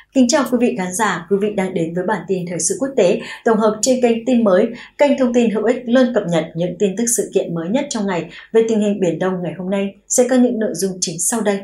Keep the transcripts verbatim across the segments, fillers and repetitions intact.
Kính chào quý vị khán giả, quý vị đang đến với bản tin thời sự quốc tế tổng hợp trên kênh Tin Mới, kênh thông tin hữu ích luôn cập nhật những tin tức sự kiện mới nhất trong ngày về tình hình Biển Đông. Ngày hôm nay sẽ có những nội dung chính sau đây.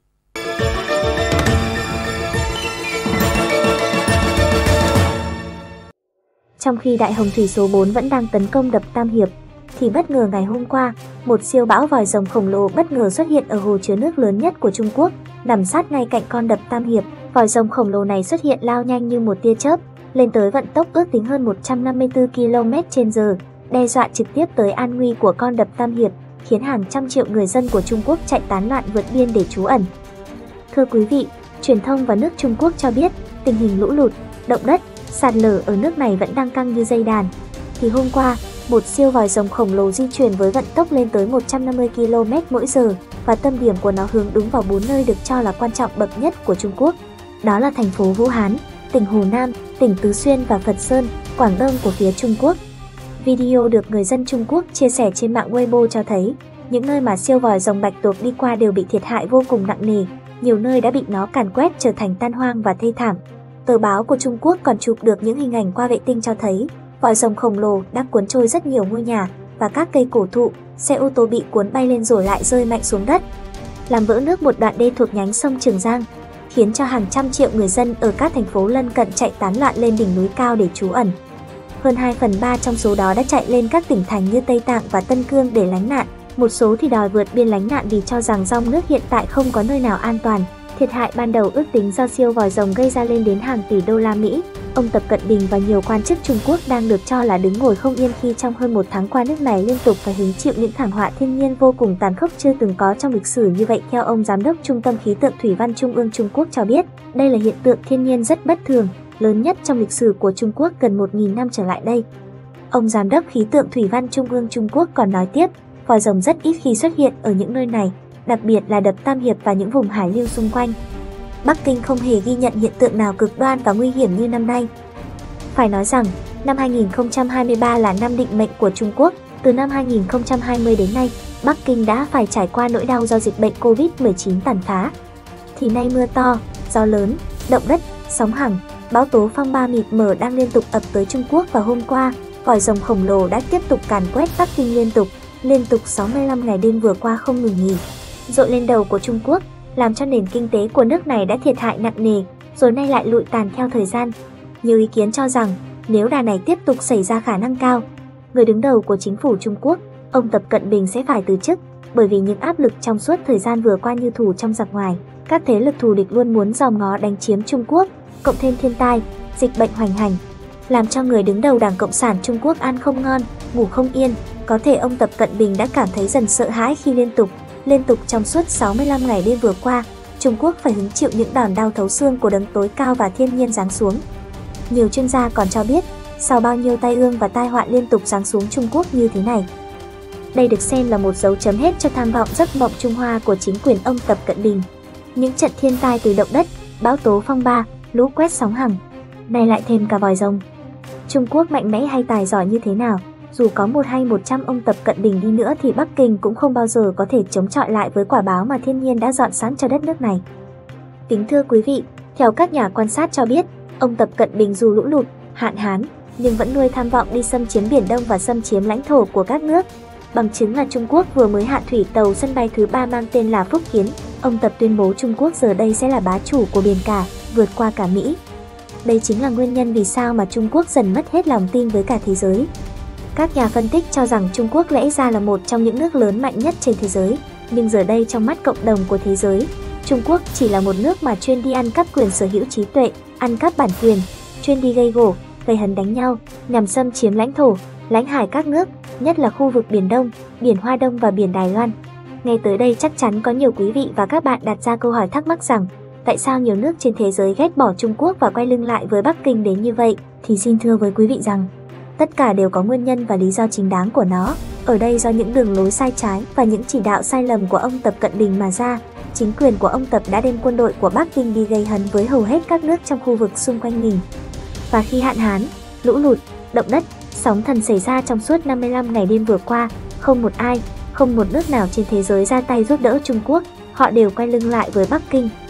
Trong khi đại hồng thủy số bốn vẫn đang tấn công đập Tam Hiệp, thì bất ngờ ngày hôm qua, một siêu bão vòi rồng khổng lồ bất ngờ xuất hiện ở hồ chứa nước lớn nhất của Trung Quốc, nằm sát ngay cạnh con đập Tam Hiệp. Vòi rồng khổng lồ này xuất hiện lao nhanh như một tia chớp, lên tới vận tốc ước tính hơn một trăm năm mươi tư ki lô mét trên giờ, đe dọa trực tiếp tới an nguy của con đập Tam Hiệp, khiến hàng trăm triệu người dân của Trung Quốc chạy tán loạn vượt biên để trú ẩn. Thưa quý vị, truyền thông và nước Trung Quốc cho biết tình hình lũ lụt, động đất, sạt lở ở nước này vẫn đang căng như dây đàn. Thì hôm qua, một siêu vòi rồng khổng lồ di chuyển với vận tốc lên tới một trăm năm mươi ki lô mét mỗi giờ và tâm điểm của nó hướng đúng vào bốn nơi được cho là quan trọng bậc nhất của Trung Quốc. Đó là thành phố Vũ Hán, tỉnh Hồ Nam, tỉnh Tứ Xuyên và Phật Sơn, Quảng Đông của phía Trung Quốc. Video được người dân Trung Quốc chia sẻ trên mạng Weibo cho thấy, những nơi mà siêu vòi rồng bạch tuộc đi qua đều bị thiệt hại vô cùng nặng nề, nhiều nơi đã bị nó càn quét trở thành tan hoang và thê thảm. Tờ báo của Trung Quốc còn chụp được những hình ảnh qua vệ tinh cho thấy, vòi rồng khổng lồ đã cuốn trôi rất nhiều ngôi nhà và các cây cổ thụ, xe ô tô bị cuốn bay lên rồi lại rơi mạnh xuống đất, làm vỡ nước một đoạn đê thuộc nhánh sông Trường Giang, khiến cho hàng trăm triệu người dân ở các thành phố lân cận chạy tán loạn lên đỉnh núi cao để trú ẩn. Hơn hai phần ba trong số đó đã chạy lên các tỉnh thành như Tây Tạng và Tân Cương để lánh nạn, một số thì đòi vượt biên lánh nạn vì cho rằng dòng nước hiện tại không có nơi nào an toàn. Thiệt hại ban đầu ước tính do siêu vòi rồng gây ra lên đến hàng tỷ đô la Mỹ. Ông Tập Cận Bình và nhiều quan chức Trung Quốc đang được cho là đứng ngồi không yên khi trong hơn một tháng qua nước này liên tục phải hứng chịu những thảm họa thiên nhiên vô cùng tàn khốc chưa từng có trong lịch sử như vậy. Theo ông Giám đốc Trung tâm Khí tượng Thủy văn Trung ương Trung Quốc cho biết, đây là hiện tượng thiên nhiên rất bất thường, lớn nhất trong lịch sử của Trung Quốc gần một nghìn năm trở lại đây. Ông Giám đốc Khí tượng Thủy văn Trung ương Trung Quốc còn nói tiếp, vòi rồng rất ít khi xuất hiện ở những nơi này, đặc biệt là đập Tam Hiệp và những vùng hải lưu xung quanh. Bắc Kinh không hề ghi nhận hiện tượng nào cực đoan và nguy hiểm như năm nay. Phải nói rằng, năm hai nghìn không trăm hai mươi ba là năm định mệnh của Trung Quốc. Từ năm hai nghìn không trăm hai mươi đến nay, Bắc Kinh đã phải trải qua nỗi đau do dịch bệnh Covid mười chín tàn phá. Thì nay mưa to, gió lớn, động đất, sóng hằng, bão tố phong ba mịt mờ đang liên tục ập tới Trung Quốc và hôm qua, vòi rồng khổng lồ đã tiếp tục càn quét Bắc Kinh liên tục, liên tục sáu mươi lăm ngày đêm vừa qua không ngừng nghỉ, dội lên đầu của Trung Quốc, làm cho nền kinh tế của nước này đã thiệt hại nặng nề, rồi nay lại lụi tàn theo thời gian. Nhiều ý kiến cho rằng, nếu đà này tiếp tục xảy ra khả năng cao, người đứng đầu của chính phủ Trung Quốc, ông Tập Cận Bình sẽ phải từ chức, bởi vì những áp lực trong suốt thời gian vừa qua như thù trong giặc ngoài, các thế lực thù địch luôn muốn dòm ngó đánh chiếm Trung Quốc, cộng thêm thiên tai, dịch bệnh hoành hành, làm cho người đứng đầu Đảng Cộng sản Trung Quốc ăn không ngon, ngủ không yên. Có thể ông Tập Cận Bình đã cảm thấy dần sợ hãi khi liên tục, liên tục trong suốt sáu mươi lăm ngày đêm vừa qua, Trung Quốc phải hứng chịu những đòn đau thấu xương của đấng tối cao và thiên nhiên giáng xuống. Nhiều chuyên gia còn cho biết, sau bao nhiêu tai ương và tai họa liên tục giáng xuống Trung Quốc như thế này, đây được xem là một dấu chấm hết cho tham vọng giấc mộng Trung Hoa của chính quyền ông Tập Cận Bình. Những trận thiên tai từ động đất, bão tố phong ba, lũ quét sóng hằng, nay lại thêm cả vòi rồng. Trung Quốc mạnh mẽ hay tài giỏi như thế nào, dù có một hay một trăm ông Tập Cận Bình đi nữa thì Bắc Kinh cũng không bao giờ có thể chống chọi lại với quả báo mà thiên nhiên đã dọn sẵn cho đất nước này. Kính thưa quý vị, theo các nhà quan sát cho biết, ông Tập Cận Bình dù lũ lụt, hạn hán, nhưng vẫn nuôi tham vọng đi xâm chiếm Biển Đông và xâm chiếm lãnh thổ của các nước. Bằng chứng là Trung Quốc vừa mới hạ thủy tàu sân bay thứ ba mang tên là Phúc Kiến. Ông Tập tuyên bố Trung Quốc giờ đây sẽ là bá chủ của biển cả, vượt qua cả Mỹ. Đây chính là nguyên nhân vì sao mà Trung Quốc dần mất hết lòng tin với cả thế giới. Các nhà phân tích cho rằng Trung Quốc lẽ ra là một trong những nước lớn mạnh nhất trên thế giới, nhưng giờ đây trong mắt cộng đồng của thế giới, Trung Quốc chỉ là một nước mà chuyên đi ăn cắp quyền sở hữu trí tuệ, ăn cắp bản quyền, chuyên đi gây gổ, gây hấn đánh nhau, nhằm xâm chiếm lãnh thổ, lãnh hải các nước, nhất là khu vực Biển Đông, Biển Hoa Đông và Biển Đài Loan. Nghe tới đây chắc chắn có nhiều quý vị và các bạn đặt ra câu hỏi thắc mắc rằng, tại sao nhiều nước trên thế giới ghét bỏ Trung Quốc và quay lưng lại với Bắc Kinh đến như vậy? Thì xin thưa với quý vị rằng, tất cả đều có nguyên nhân và lý do chính đáng của nó. Ở đây do những đường lối sai trái và những chỉ đạo sai lầm của ông Tập Cận Bình mà ra, chính quyền của ông Tập đã đem quân đội của Bắc Kinh đi gây hấn với hầu hết các nước trong khu vực xung quanh mình. Và khi hạn hán, lũ lụt, động đất, sóng thần xảy ra trong suốt năm mươi lăm ngày đêm vừa qua, không một ai, không một nước nào trên thế giới ra tay giúp đỡ Trung Quốc, họ đều quay lưng lại với Bắc Kinh.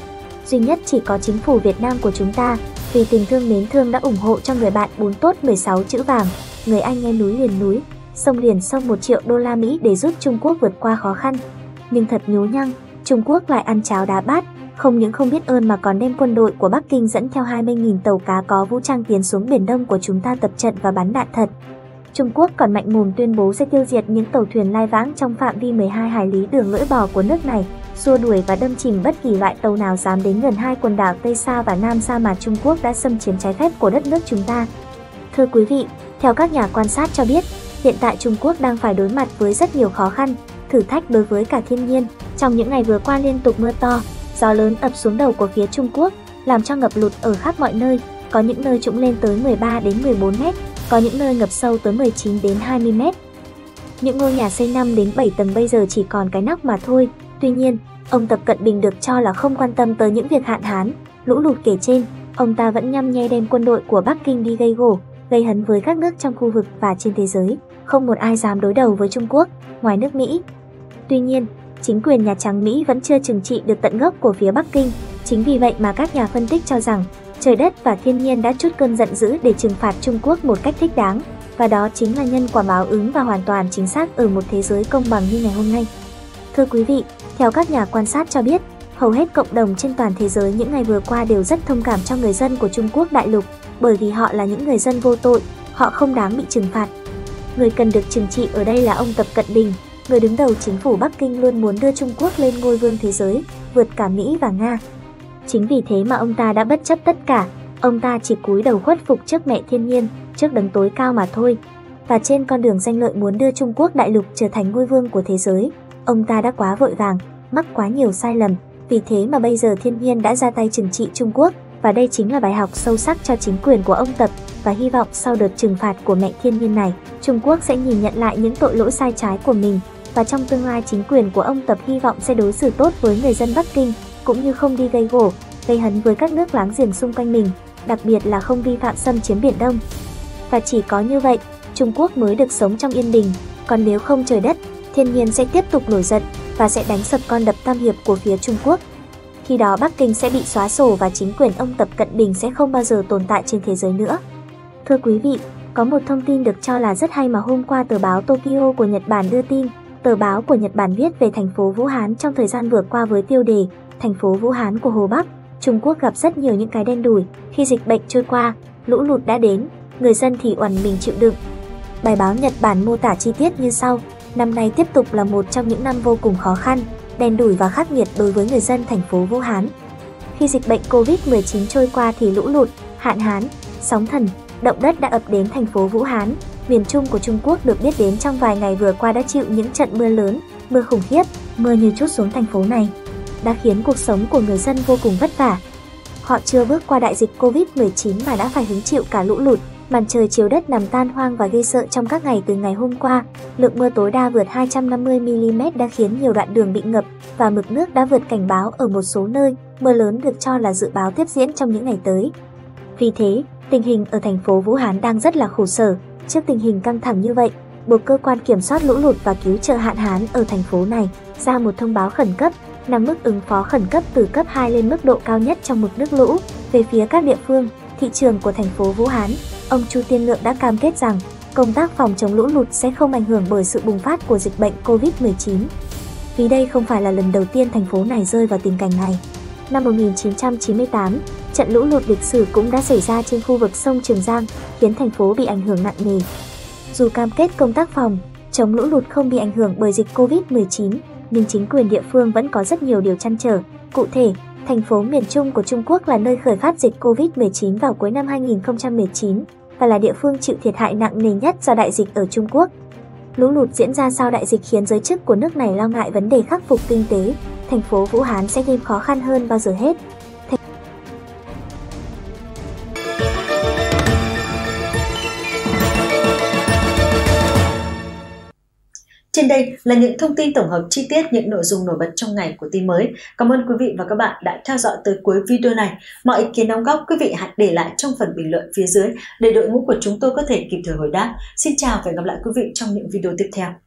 duy nhất chỉ có chính phủ Việt Nam của chúng ta, vì tình thương mến thương đã ủng hộ cho người bạn bốn tốt mười sáu chữ vàng, người Anh nghe núi liền núi, sông liền sông một triệu đô la Mỹ để giúp Trung Quốc vượt qua khó khăn. Nhưng thật nhố nhăng, Trung Quốc lại ăn cháo đá bát, không những không biết ơn mà còn đem quân đội của Bắc Kinh dẫn theo hai mươi nghìn tàu cá có vũ trang tiến xuống Biển Đông của chúng ta tập trận và bắn đạn thật. Trung Quốc còn mạnh mồm tuyên bố sẽ tiêu diệt những tàu thuyền lai vãng trong phạm vi mười hai hải lý đường lưỡi bò của nước này, xua đuổi và đâm chìm bất kỳ loại tàu nào dám đến gần hai quần đảo Tây Sa và Nam Sa mà Trung Quốc đã xâm chiếm trái phép của đất nước chúng ta. Thưa quý vị, theo các nhà quan sát cho biết, hiện tại Trung Quốc đang phải đối mặt với rất nhiều khó khăn, thử thách đối với cả thiên nhiên. Trong những ngày vừa qua liên tục mưa to, gió lớn ập xuống đầu của phía Trung Quốc, làm cho ngập lụt ở khắp mọi nơi, có những nơi trũng lên tới mười ba đến mười bốn mét, có những nơi ngập sâu tới mười chín đến hai mươi mét. Những ngôi nhà xây năm đến bảy tầng bây giờ chỉ còn cái nóc mà thôi. Tuy nhiên, ông Tập Cận Bình được cho là không quan tâm tới những việc hạn hán, lũ lụt kể trên, ông ta vẫn nhăm nhe đem quân đội của Bắc Kinh đi gây gổ, gây hấn với các nước trong khu vực và trên thế giới. Không một ai dám đối đầu với Trung Quốc, ngoài nước Mỹ. Tuy nhiên, chính quyền Nhà Trắng Mỹ vẫn chưa trừng trị được tận gốc của phía Bắc Kinh. Chính vì vậy mà các nhà phân tích cho rằng, trời đất và thiên nhiên đã trút cơn giận dữ để trừng phạt Trung Quốc một cách thích đáng, và đó chính là nhân quả báo ứng và hoàn toàn chính xác ở một thế giới công bằng như ngày hôm nay. Thưa quý vị, theo các nhà quan sát cho biết, hầu hết cộng đồng trên toàn thế giới những ngày vừa qua đều rất thông cảm cho người dân của Trung Quốc đại lục, bởi vì họ là những người dân vô tội, họ không đáng bị trừng phạt. Người cần được trừng trị ở đây là ông Tập Cận Bình, người đứng đầu chính phủ Bắc Kinh luôn muốn đưa Trung Quốc lên ngôi vương thế giới, vượt cả Mỹ và Nga. Chính vì thế mà ông ta đã bất chấp tất cả, ông ta chỉ cúi đầu khuất phục trước mẹ thiên nhiên, trước đấng tối cao mà thôi. Và trên con đường danh lợi muốn đưa Trung Quốc đại lục trở thành ngôi vương của thế giới, ông ta đã quá vội vàng, mắc quá nhiều sai lầm, vì thế mà bây giờ thiên nhiên đã ra tay trừng trị Trung Quốc, và đây chính là bài học sâu sắc cho chính quyền của ông Tập, và hy vọng sau đợt trừng phạt của mẹ thiên nhiên này, Trung Quốc sẽ nhìn nhận lại những tội lỗi sai trái của mình, và trong tương lai chính quyền của ông Tập hy vọng sẽ đối xử tốt với người dân Bắc Kinh, cũng như không đi gây gổ, gây hấn với các nước láng giềng xung quanh mình, đặc biệt là không vi phạm xâm chiếm Biển Đông. Và chỉ có như vậy, Trung Quốc mới được sống trong yên bình, còn nếu không trời đất, thiên nhiên sẽ tiếp tục nổi giận và sẽ đánh sập con đập Tam Hiệp của phía Trung Quốc. Khi đó Bắc Kinh sẽ bị xóa sổ và chính quyền ông Tập Cận Bình sẽ không bao giờ tồn tại trên thế giới nữa. Thưa quý vị, có một thông tin được cho là rất hay mà hôm qua tờ báo Tokyo của Nhật Bản đưa tin. Tờ báo của Nhật Bản viết về thành phố Vũ Hán trong thời gian vừa qua với tiêu đề Thành phố Vũ Hán của Hồ Bắc, Trung Quốc gặp rất nhiều những cái đen đủi. Khi dịch bệnh trôi qua, lũ lụt đã đến, người dân thì oằn mình chịu đựng. Bài báo Nhật Bản mô tả chi tiết như sau: năm nay tiếp tục là một trong những năm vô cùng khó khăn, đen đủi và khắc nghiệt đối với người dân thành phố Vũ Hán. Khi dịch bệnh Covid mười chín trôi qua thì lũ lụt, hạn hán, sóng thần, động đất đã ập đến thành phố Vũ Hán. Miền Trung của Trung Quốc được biết đến trong vài ngày vừa qua đã chịu những trận mưa lớn, mưa khủng khiếp, mưa như trút xuống thành phố này, đã khiến cuộc sống của người dân vô cùng vất vả. Họ chưa bước qua đại dịch Covid mười chín mà đã phải hứng chịu cả lũ lụt, màn trời chiếu đất nằm tan hoang và ghê sợ trong các ngày từ ngày hôm qua. Lượng mưa tối đa vượt hai trăm năm mươi mi-li-mét đã khiến nhiều đoạn đường bị ngập và mực nước đã vượt cảnh báo ở một số nơi. Mưa lớn được cho là dự báo tiếp diễn trong những ngày tới. Vì thế, tình hình ở thành phố Vũ Hán đang rất là khổ sở. Trước tình hình căng thẳng như vậy, buộc cơ quan kiểm soát lũ lụt và cứu trợ hạn hán ở thành phố này ra một thông báo khẩn cấp, nâng mức ứng phó khẩn cấp từ cấp hai lên mức độ cao nhất trong mực nước lũ. Về phía các địa phương, thị trường của thành phố Vũ Hán, ông Chu Tiên Lượng đã cam kết rằng công tác phòng chống lũ lụt sẽ không ảnh hưởng bởi sự bùng phát của dịch bệnh Covid mười chín. Vì đây không phải là lần đầu tiên thành phố này rơi vào tình cảnh này. Năm một nghìn chín trăm chín mươi tám, trận lũ lụt lịch sử cũng đã xảy ra trên khu vực sông Trường Giang, khiến thành phố bị ảnh hưởng nặng nề. Dù cam kết công tác phòng chống lũ lụt không bị ảnh hưởng bởi dịch Covid mười chín, nhưng chính quyền địa phương vẫn có rất nhiều điều trăn trở. Cụ thể, thành phố miền Trung của Trung Quốc là nơi khởi phát dịch Covid mười chín vào cuối năm hai nghìn không trăm mười chín và là địa phương chịu thiệt hại nặng nề nhất do đại dịch ở Trung Quốc. Lũ lụt diễn ra sau đại dịch khiến giới chức của nước này lo ngại vấn đề khắc phục kinh tế. Thành phố Vũ Hán sẽ thêm khó khăn hơn bao giờ hết. Thành... Trên đây là những thông tin tổng hợp chi tiết những nội dung nổi bật trong ngày của tin mới. Cảm ơn quý vị và các bạn đã theo dõi tới cuối video này. Mọi ý kiến đóng góp quý vị hãy để lại trong phần bình luận phía dưới để đội ngũ của chúng tôi có thể kịp thời hồi đáp. Xin chào và hẹn gặp lại quý vị trong những video tiếp theo.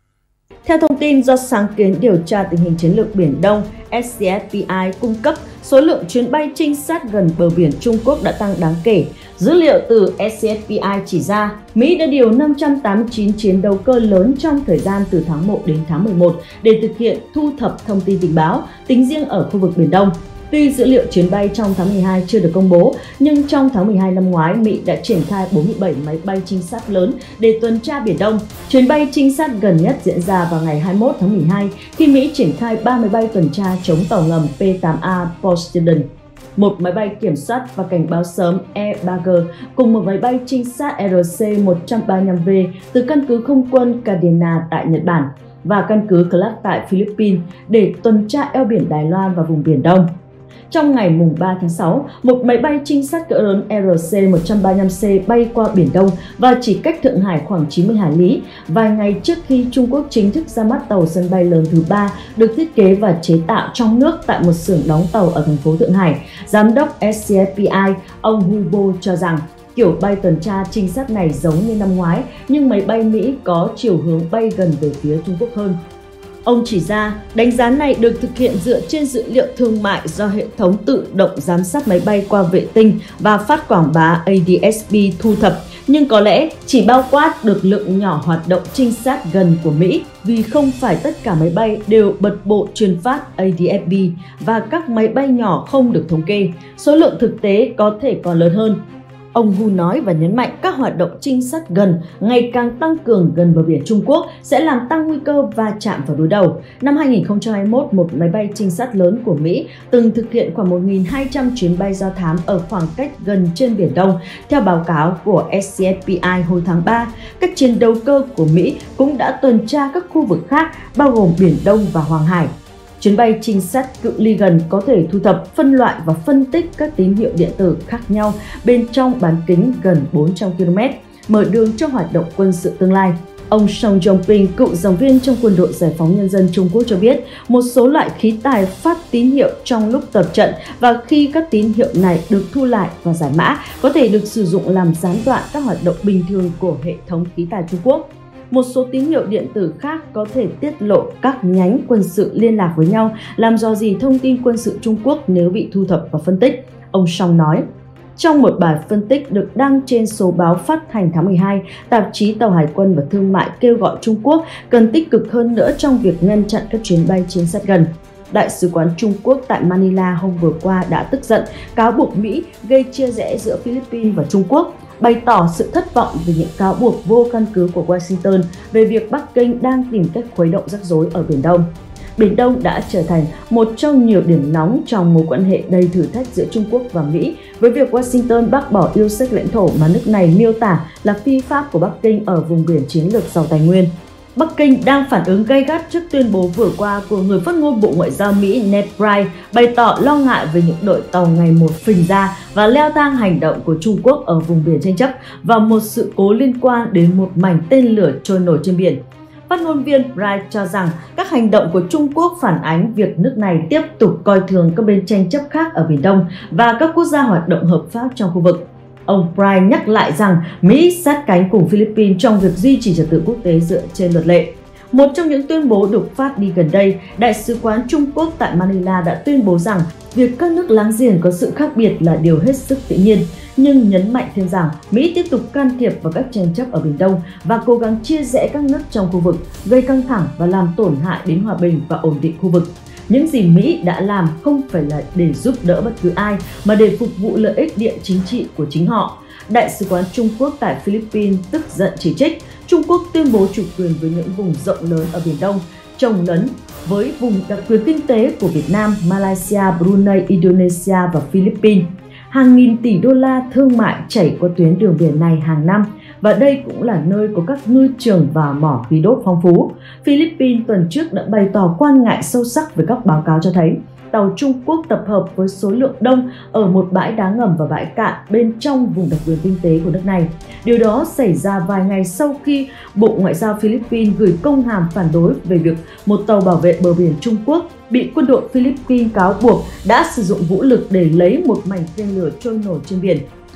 Theo thông tin do sáng kiến điều tra tình hình chiến lược Biển Đông S C S P I cung cấp, số lượng chuyến bay trinh sát gần bờ biển Trung Quốc đã tăng đáng kể. Dữ liệu từ S C S P I chỉ ra, Mỹ đã điều năm trăm tám mươi chín chiến đấu cơ lớn trong thời gian từ tháng một đến tháng mười một để thực hiện thu thập thông tin tình báo, tính riêng ở khu vực Biển Đông. Tuy dữ liệu chuyến bay trong tháng mười hai chưa được công bố, nhưng trong tháng mười hai năm ngoái, Mỹ đã triển khai bốn mươi bảy máy bay trinh sát lớn để tuần tra Biển Đông. Chuyến bay trinh sát gần nhất diễn ra vào ngày hai mươi mốt tháng mười hai khi Mỹ triển khai ba máy bay tuần tra chống tàu ngầm P tám A Poseidon, một máy bay kiểm soát và cảnh báo sớm E ba G cùng một máy bay trinh sát R C một ba năm V từ căn cứ không quân Kadena tại Nhật Bản và căn cứ Clark tại Philippines để tuần tra eo biển Đài Loan và vùng Biển Đông. Trong ngày mùng ba tháng sáu, một máy bay trinh sát cỡ lớn R C một ba năm C bay qua Biển Đông và chỉ cách Thượng Hải khoảng chín mươi hải lý, vài ngày trước khi Trung Quốc chính thức ra mắt tàu sân bay lớn thứ ba được thiết kế và chế tạo trong nước tại một xưởng đóng tàu ở thành phố Thượng Hải. Giám đốc S C S P I, ông Hu Bo cho rằng, kiểu bay tuần tra trinh sát này giống như năm ngoái, nhưng máy bay Mỹ có chiều hướng bay gần về phía Trung Quốc hơn. Ông chỉ ra, đánh giá này được thực hiện dựa trên dữ liệu thương mại do hệ thống tự động giám sát máy bay qua vệ tinh và phát quảng bá A D S B thu thập, nhưng có lẽ chỉ bao quát được lượng nhỏ hoạt động trinh sát gần của Mỹ vì không phải tất cả máy bay đều bật bộ truyền phát A D S B và các máy bay nhỏ không được thống kê. Số lượng thực tế có thể còn lớn hơn. Ông Hu nói và nhấn mạnh các hoạt động trinh sát gần ngày càng tăng cường gần bờ biển Trung Quốc sẽ làm tăng nguy cơ va chạm và đối đầu. Năm hai nghìn không trăm hai mươi mốt, một máy bay trinh sát lớn của Mỹ từng thực hiện khoảng một nghìn hai trăm chuyến bay do thám ở khoảng cách gần trên Biển Đông. Theo báo cáo của S C S P I hồi tháng ba, các chiến đấu cơ của Mỹ cũng đã tuần tra các khu vực khác bao gồm Biển Đông và Hoàng Hải. Chuyến bay trinh sát cự ly gần có thể thu thập, phân loại và phân tích các tín hiệu điện tử khác nhau bên trong bán kính gần bốn trăm ki lô mét, mở đường cho hoạt động quân sự tương lai. Ông Song Jong-ping, cựu giảng viên trong Quân đội Giải phóng Nhân dân Trung Quốc cho biết, một số loại khí tài phát tín hiệu trong lúc tập trận và khi các tín hiệu này được thu lại và giải mã, có thể được sử dụng làm gián đoạn các hoạt động bình thường của hệ thống khí tài Trung Quốc. Một số tín hiệu điện tử khác có thể tiết lộ các nhánh quân sự liên lạc với nhau, làm dò dỉ thông tin quân sự Trung Quốc nếu bị thu thập và phân tích, ông Song nói. Trong một bài phân tích được đăng trên số báo phát hành tháng mười hai, tạp chí Tàu Hải quân và Thương mại kêu gọi Trung Quốc cần tích cực hơn nữa trong việc ngăn chặn các chuyến bay trinh sát gần. Đại sứ quán Trung Quốc tại Manila hôm vừa qua đã tức giận cáo buộc Mỹ gây chia rẽ giữa Philippines và Trung Quốc, bày tỏ sự thất vọng về những cáo buộc vô căn cứ của Washington về việc Bắc Kinh đang tìm cách khuấy động rắc rối ở Biển Đông. Biển Đông đã trở thành một trong nhiều điểm nóng trong mối quan hệ đầy thử thách giữa Trung Quốc và Mỹ, với việc Washington bác bỏ yêu sách lãnh thổ mà nước này miêu tả là phi pháp của Bắc Kinh ở vùng biển chiến lược giàu tài nguyên. Bắc Kinh đang phản ứng gay gắt trước tuyên bố vừa qua của người phát ngôn Bộ Ngoại giao Mỹ Ned Price, bày tỏ lo ngại về những đội tàu ngày một phình ra và leo thang hành động của Trung Quốc ở vùng biển tranh chấp và một sự cố liên quan đến một mảnh tên lửa trôi nổi trên biển. Phát ngôn viên Price cho rằng các hành động của Trung Quốc phản ánh việc nước này tiếp tục coi thường các bên tranh chấp khác ở Biển Đông và các quốc gia hoạt động hợp pháp trong khu vực. Ông Price nhắc lại rằng Mỹ sát cánh cùng Philippines trong việc duy trì trật tự quốc tế dựa trên luật lệ. Một trong những tuyên bố được phát đi gần đây, Đại sứ quán Trung Quốc tại Manila đã tuyên bố rằng việc các nước láng giềng có sự khác biệt là điều hết sức tự nhiên, nhưng nhấn mạnh thêm rằng Mỹ tiếp tục can thiệp vào các tranh chấp ở Biển Đông và cố gắng chia rẽ các nước trong khu vực, gây căng thẳng và làm tổn hại đến hòa bình và ổn định khu vực. Những gì Mỹ đã làm không phải là để giúp đỡ bất cứ ai, mà để phục vụ lợi ích địa chính trị của chính họ. Đại sứ quán Trung Quốc tại Philippines tức giận chỉ trích Trung Quốc tuyên bố chủ quyền với những vùng rộng lớn ở Biển Đông, chồng lấn với vùng đặc quyền kinh tế của Việt Nam, Malaysia, Brunei, Indonesia và Philippines. Hàng nghìn tỷ đô la thương mại chảy qua tuyến đường biển này hàng năm, và đây cũng là nơi có các ngư trường và mỏ khí đốt phong phú. Philippines tuần trước đã bày tỏ quan ngại sâu sắc về các báo cáo cho thấy tàu Trung Quốc tập hợp với số lượng đông ở một bãi đá ngầm và bãi cạn bên trong vùng đặc quyền kinh tế của nước này. Điều đó xảy ra vài ngày sau khi Bộ Ngoại giao Philippines gửi công hàm phản đối về việc một tàu bảo vệ bờ biển Trung Quốc bị quân đội Philippines cáo buộc đã sử dụng vũ lực để lấy một mảnh tên lửa trôi nổi trên biển.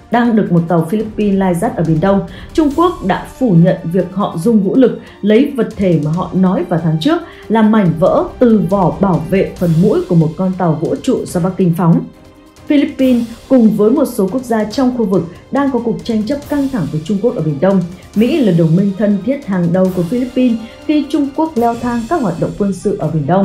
đang được một tàu Philippines lai dắt ở Biển Đông. Trung Quốc đã phủ nhận việc họ dùng vũ lực lấy vật thể mà họ nói vào tháng trước là mảnh vỡ từ vỏ bảo vệ phần mũi của một con tàu vũ trụ do Bắc Kinh phóng. Philippines cùng với một số quốc gia trong khu vực đang có cuộc tranh chấp căng thẳng với Trung Quốc ở Biển Đông. Mỹ là đồng minh thân thiết hàng đầu của Philippines khi Trung Quốc leo thang các hoạt động quân sự ở Biển Đông.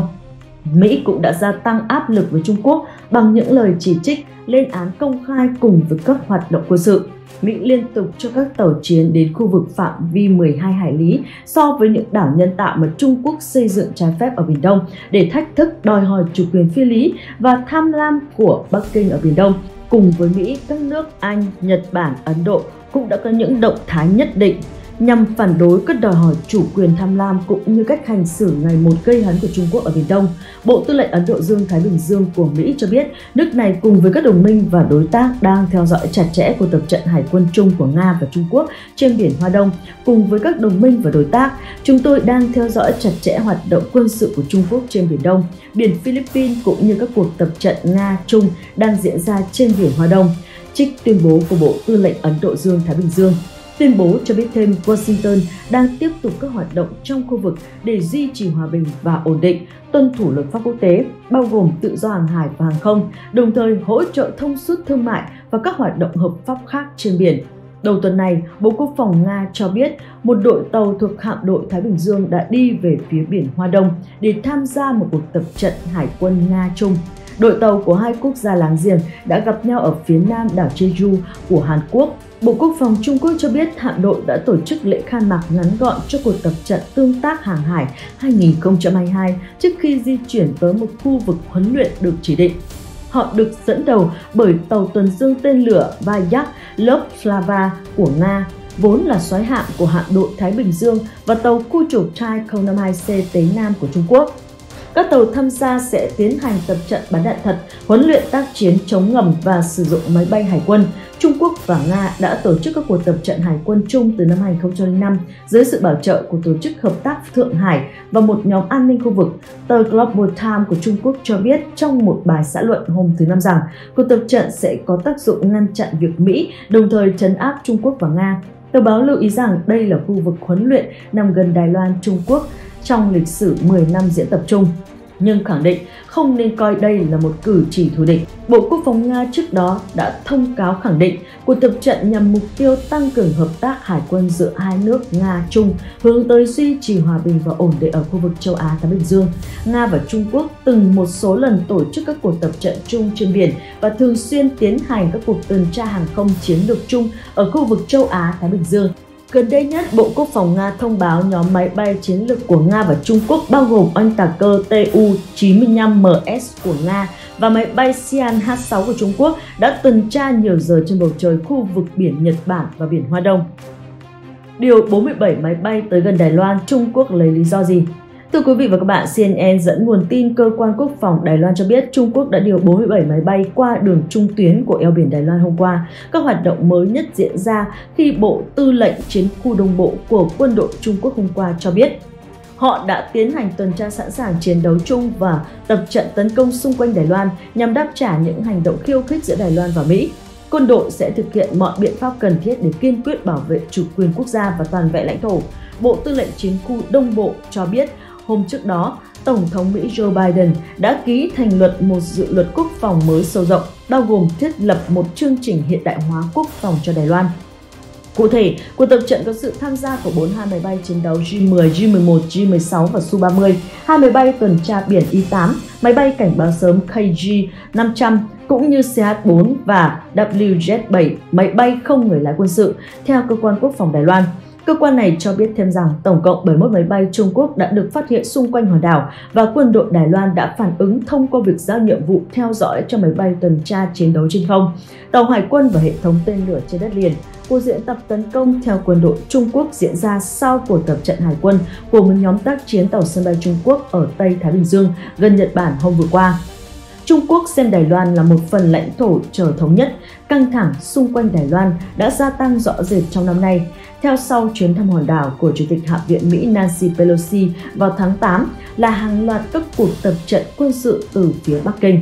Mỹ cũng đã gia tăng áp lực với Trung Quốc bằng những lời chỉ trích, lên án công khai cùng với các hoạt động quân sự. Mỹ liên tục cho các tàu chiến đến khu vực phạm vi mười hai hải lý so với những đảo nhân tạo mà Trung Quốc xây dựng trái phép ở Biển Đông để thách thức đòi hỏi chủ quyền phi lý và tham lam của Bắc Kinh ở Biển Đông. Cùng với Mỹ, các nước Anh, Nhật Bản, Ấn Độ cũng đã có những động thái nhất định nhằm phản đối các đòi hỏi chủ quyền tham lam cũng như cách hành xử ngày một gây hấn của Trung Quốc ở Biển Đông. Bộ Tư lệnh Ấn Độ Dương-Thái Bình Dương của Mỹ cho biết nước này cùng với các đồng minh và đối tác đang theo dõi chặt chẽ cuộc tập trận hải quân chung của Nga và Trung Quốc trên Biển Hoa Đông. Cùng với các đồng minh và đối tác, chúng tôi đang theo dõi chặt chẽ hoạt động quân sự của Trung Quốc trên Biển Đông, biển Philippines cũng như các cuộc tập trận Nga-Trung đang diễn ra trên Biển Hoa Đông, trích tuyên bố của Bộ Tư lệnh Ấn Độ Dương-Thái Bình Dương. Tuyên bố cho biết thêm Washington đang tiếp tục các hoạt động trong khu vực để duy trì hòa bình và ổn định, tuân thủ luật pháp quốc tế, bao gồm tự do hàng hải và hàng không, đồng thời hỗ trợ thông suốt thương mại và các hoạt động hợp pháp khác trên biển. Đầu tuần này, Bộ Quốc phòng Nga cho biết một đội tàu thuộc hạm đội Thái Bình Dương đã đi về phía Biển Hoa Đông để tham gia một cuộc tập trận hải quân Nga-Trung. Đội tàu của hai quốc gia láng giềng đã gặp nhau ở phía nam đảo Jeju của Hàn Quốc. Bộ Quốc phòng Trung Quốc cho biết hạm đội đã tổ chức lễ khai mạc ngắn gọn cho cuộc tập trận tương tác hàng hải hai nghìn không trăm hai mươi hai trước khi di chuyển tới một khu vực huấn luyện được chỉ định. Họ được dẫn đầu bởi tàu tuần dương tên lửa Vayak Lvova của Nga, vốn là soái hạm của hạm đội Thái Bình Dương, và tàu khu trục Tai không năm hai C Tế Nam của Trung Quốc. Các tàu tham gia sẽ tiến hành tập trận bắn đạn thật, huấn luyện tác chiến chống ngầm và sử dụng máy bay hải quân. Trung Quốc và Nga đã tổ chức các cuộc tập trận hải quân chung từ năm hai nghìn không trăm lẻ năm dưới sự bảo trợ của Tổ chức Hợp tác Thượng Hải và một nhóm an ninh khu vực. Tờ Global Times của Trung Quốc cho biết trong một bài xã luận hôm thứ Năm rằng cuộc tập trận sẽ có tác dụng ngăn chặn việc Mỹ đồng thời trấn áp Trung Quốc và Nga. Tờ báo lưu ý rằng đây là khu vực huấn luyện nằm gần Đài Loan, Trung Quốc trong lịch sử mười năm diễn tập chung, nhưng khẳng định không nên coi đây là một cử chỉ thù địch. Bộ Quốc phòng Nga trước đó đã thông cáo khẳng định cuộc tập trận nhằm mục tiêu tăng cường hợp tác hải quân giữa hai nước Nga-Trung, hướng tới duy trì hòa bình và ổn định ở khu vực châu Á-Thái Bình Dương. Nga và Trung Quốc từng một số lần tổ chức các cuộc tập trận chung trên biển và thường xuyên tiến hành các cuộc tuần tra hàng không chiến lược chung ở khu vực châu Á-Thái Bình Dương. Gần đây nhất, Bộ Quốc phòng Nga thông báo nhóm máy bay chiến lược của Nga và Trung Quốc bao gồm oanh tạc cơ Tu chín mươi lăm M S của Nga và máy bay Xi'an H sáu của Trung Quốc đã tuần tra nhiều giờ trên bầu trời khu vực biển Nhật Bản và Biển Hoa Đông. Điều bốn mươi bảy máy bay tới gần Đài Loan, Trung Quốc lấy lý do gì? Thưa quý vị và các bạn, C N N dẫn nguồn tin cơ quan quốc phòng Đài Loan cho biết Trung Quốc đã điều bốn mươi bảy máy bay qua đường trung tuyến của eo biển Đài Loan hôm qua. Các hoạt động mới nhất diễn ra khi Bộ Tư lệnh Chiến khu Đông Bộ của quân đội Trung Quốc hôm qua cho biết họ đã tiến hành tuần tra sẵn sàng chiến đấu chung và tập trận tấn công xung quanh Đài Loan nhằm đáp trả những hành động khiêu khích giữa Đài Loan và Mỹ. Quân đội sẽ thực hiện mọi biện pháp cần thiết để kiên quyết bảo vệ chủ quyền quốc gia và toàn vẹn lãnh thổ. Bộ Tư lệnh Chiến khu Đông Bộ cho biết hôm trước đó, Tổng thống Mỹ Joe Biden đã ký thành luật một dự luật quốc phòng mới sâu rộng, bao gồm thiết lập một chương trình hiện đại hóa quốc phòng cho Đài Loan. Cụ thể, cuộc tập trận có sự tham gia của bốn mươi hai máy bay chiến đấu J mười, J mười một, J mười sáu và Su ba mươi, hai máy bay tuần tra biển I tám, máy bay cảnh báo sớm K G năm trăm, cũng như C H bốn và W Z bảy, máy bay không người lái quân sự, theo cơ quan quốc phòng Đài Loan. Cơ quan này cho biết thêm rằng tổng cộng bảy mươi mốt máy bay Trung Quốc đã được phát hiện xung quanh hòn đảo và quân đội Đài Loan đã phản ứng thông qua việc giao nhiệm vụ theo dõi cho máy bay tuần tra chiến đấu trên không, tàu hải quân và hệ thống tên lửa trên đất liền. Cuộc diễn tập tấn công theo quân đội Trung Quốc diễn ra sau cuộc tập trận hải quân của một nhóm tác chiến tàu sân bay Trung Quốc ở Tây Thái Bình Dương gần Nhật Bản hôm vừa qua. Trung Quốc xem Đài Loan là một phần lãnh thổ chờ thống nhất, căng thẳng xung quanh Đài Loan đã gia tăng rõ rệt trong năm nay, theo sau chuyến thăm hòn đảo của Chủ tịch Hạ viện Mỹ Nancy Pelosi vào tháng tám là hàng loạt các cuộc tập trận quân sự từ phía Bắc Kinh.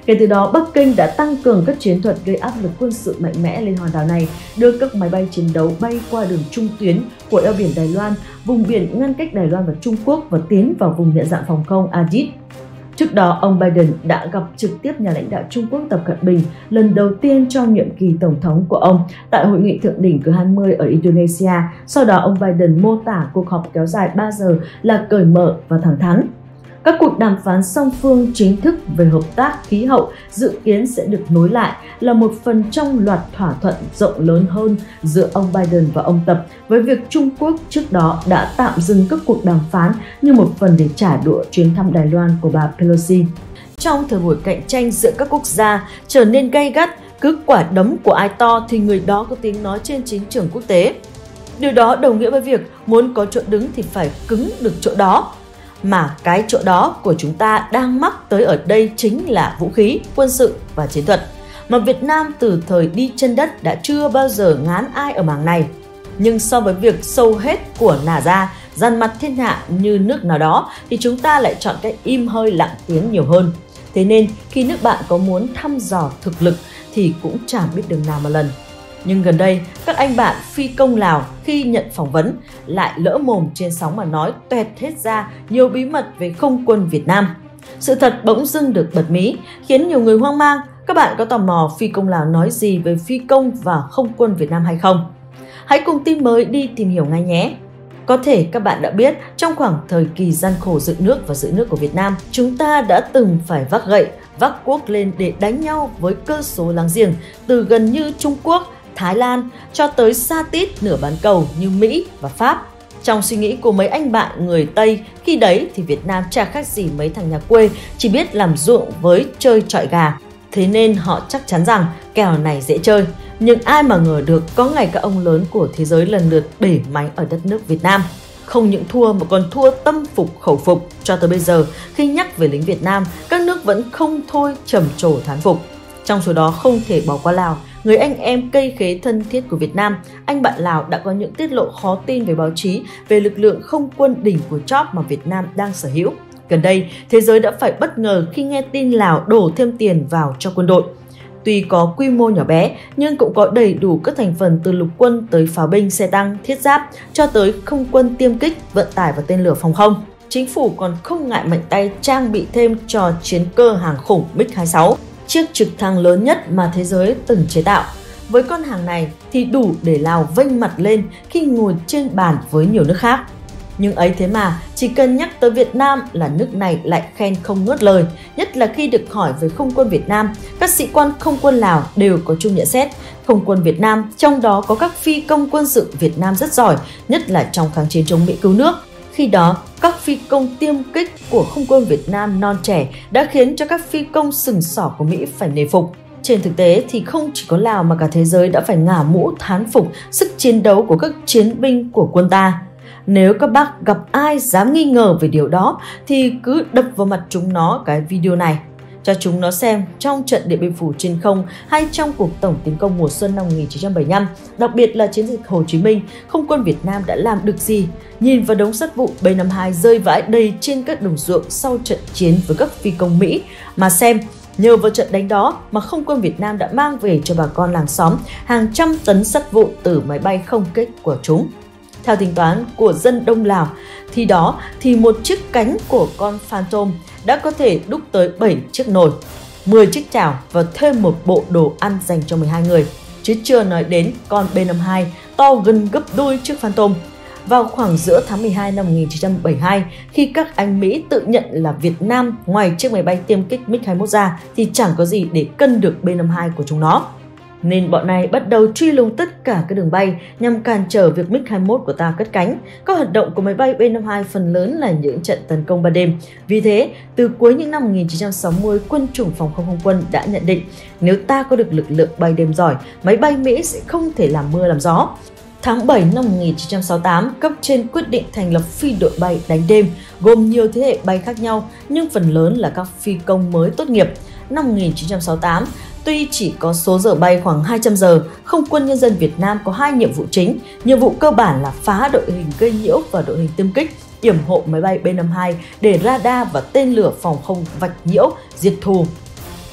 Kể từ đó, Bắc Kinh đã tăng cường các chiến thuật gây áp lực quân sự mạnh mẽ lên hòn đảo này, đưa các máy bay chiến đấu bay qua đường trung tuyến của eo biển Đài Loan, vùng biển ngăn cách Đài Loan và Trung Quốc và tiến vào vùng nhận dạng phòng không Adit. Trước đó, ông Biden đã gặp trực tiếp nhà lãnh đạo Trung Quốc Tập Cận Bình lần đầu tiên trong nhiệm kỳ tổng thống của ông tại hội nghị thượng đỉnh G hai mươi ở Indonesia. Sau đó, ông Biden mô tả cuộc họp kéo dài ba giờ là cởi mở và thẳng thắn. Các cuộc đàm phán song phương chính thức về hợp tác khí hậu dự kiến sẽ được nối lại, là một phần trong loạt thỏa thuận rộng lớn hơn giữa ông Biden và ông Tập, với việc Trung Quốc trước đó đã tạm dừng các cuộc đàm phán như một phần để trả đũa chuyến thăm Đài Loan của bà Pelosi. Trong thời buổi cạnh tranh giữa các quốc gia trở nên gay gắt, cứ quả đấm của ai to thì người đó có tiếng nói trên chính trường quốc tế. Điều đó đồng nghĩa với việc muốn có chỗ đứng thì phải cứng được chỗ đó. Mà cái chỗ đó của chúng ta đang mắc tới ở đây chính là vũ khí, quân sự và chiến thuật. Mà Việt Nam từ thời đi chân đất đã chưa bao giờ ngán ai ở mảng này. Nhưng so với việc sâu hết của nả ra, dằn mặt thiên hạ như nước nào đó thì chúng ta lại chọn cách im hơi lặng tiếng nhiều hơn. Thế nên khi nước bạn có muốn thăm dò thực lực thì cũng chẳng biết đường nào mà lần. Nhưng gần đây, các anh bạn phi công Lào khi nhận phỏng vấn lại lỡ mồm trên sóng mà nói toẹt hết ra nhiều bí mật về không quân Việt Nam. Sự thật bỗng dưng được bật mí, khiến nhiều người hoang mang. Các bạn có tò mò phi công Lào nói gì về phi công và không quân Việt Nam hay không? Hãy cùng tin mới đi tìm hiểu ngay nhé! Có thể các bạn đã biết, trong khoảng thời kỳ gian khổ dựng nước và giữ nước của Việt Nam, chúng ta đã từng phải vác gậy, vác cuốc lên để đánh nhau với cơ số láng giềng từ gần như Trung Quốc, Thái Lan cho tới xa tít nửa bán cầu như Mỹ và Pháp. Trong suy nghĩ của mấy anh bạn người Tây, khi đấy thì Việt Nam chả khác gì mấy thằng nhà quê chỉ biết làm ruộng với chơi chọi gà. Thế nên họ chắc chắn rằng kèo này dễ chơi. Nhưng ai mà ngờ được có ngày các ông lớn của thế giới lần lượt bể máy ở đất nước Việt Nam. Không những thua mà còn thua tâm phục khẩu phục. Cho tới bây giờ, khi nhắc về lính Việt Nam, các nước vẫn không thôi trầm trồ thán phục. Trong số đó không thể bỏ qua Lào, người anh em cây khế thân thiết của Việt Nam. Anh bạn Lào đã có những tiết lộ khó tin về báo chí về lực lượng không quân đỉnh của chóp mà Việt Nam đang sở hữu. Gần đây, thế giới đã phải bất ngờ khi nghe tin Lào đổ thêm tiền vào cho quân đội. Tuy có quy mô nhỏ bé, nhưng cũng có đầy đủ các thành phần từ lục quân tới pháo binh, xe tăng, thiết giáp, cho tới không quân tiêm kích, vận tải và tên lửa phòng không. Chính phủ còn không ngại mạnh tay trang bị thêm cho chiến cơ hàng khủng MiG hai mươi sáu, chiếc trực thăng lớn nhất mà thế giới từng chế tạo. Với con hàng này thì đủ để Lào vênh mặt lên khi ngồi trên bàn với nhiều nước khác. Nhưng ấy thế mà, chỉ cần nhắc tới Việt Nam là nước này lại khen không ngớt lời. Nhất là khi được hỏi về không quân Việt Nam, các sĩ quan không quân Lào đều có chung nhận xét. Không quân Việt Nam, trong đó có các phi công quân sự Việt Nam rất giỏi, nhất là trong kháng chiến chống Mỹ cứu nước. Khi đó, các phi công tiêm kích của không quân Việt Nam non trẻ đã khiến cho các phi công sừng sỏ của Mỹ phải nể phục. Trên thực tế thì không chỉ có Lào mà cả thế giới đã phải ngả mũ thán phục sức chiến đấu của các chiến binh của quân ta. Nếu các bác gặp ai dám nghi ngờ về điều đó thì cứ đập vào mặt chúng nó cái video này, cho chúng nó xem trong trận Điện Biên Phủ trên không hay trong cuộc tổng tiến công mùa xuân năm một nghìn chín trăm bảy mươi lăm, đặc biệt là chiến dịch Hồ Chí Minh, không quân Việt Nam đã làm được gì. Nhìn vào đống sắt vụn B năm mươi hai rơi vãi đầy trên các đồng ruộng sau trận chiến với các phi công Mỹ mà xem. Nhờ vào trận đánh đó mà không quân Việt Nam đã mang về cho bà con làng xóm hàng trăm tấn sắt vụn từ máy bay không kích của chúng. Theo tính toán của dân Đông Lào, thì đó thì một chiếc cánh của con Phantom đã có thể đúc tới bảy chiếc nồi, mười chiếc chảo và thêm một bộ đồ ăn dành cho mười hai người. Chứ chưa nói đến con B năm mươi hai to gần gấp đôi chiếc Phantom. Vào khoảng giữa tháng mười hai năm một nghìn chín trăm bảy mươi hai, khi các anh Mỹ tự nhận là Việt Nam ngoài chiếc máy bay tiêm kích MiG hai mươi mốt ra thì chẳng có gì để cân được B năm mươi hai của chúng nó. Nên bọn này bắt đầu truy lùng tất cả các đường bay nhằm cản trở việc MiG hai mươi mốt của ta cất cánh. Các hoạt động của máy bay B năm mươi hai phần lớn là những trận tấn công ban đêm. Vì thế, từ cuối những năm một nghìn chín trăm sáu mươi, quân chủng phòng không không quân đã nhận định nếu ta có được lực lượng bay đêm giỏi, máy bay Mỹ sẽ không thể làm mưa làm gió. Tháng bảy năm một nghìn chín trăm sáu mươi tám, cấp trên quyết định thành lập phi đội bay đánh đêm, gồm nhiều thế hệ bay khác nhau, nhưng phần lớn là các phi công mới tốt nghiệp. Năm một nghìn chín trăm sáu mươi tám, tuy chỉ có số giờ bay khoảng hai trăm giờ, Không quân Nhân dân Việt Nam có hai nhiệm vụ chính. Nhiệm vụ cơ bản là phá đội hình gây nhiễu và đội hình tiêm kích, yểm hộ máy bay B năm mươi hai để radar và tên lửa phòng không vạch nhiễu, diệt thù.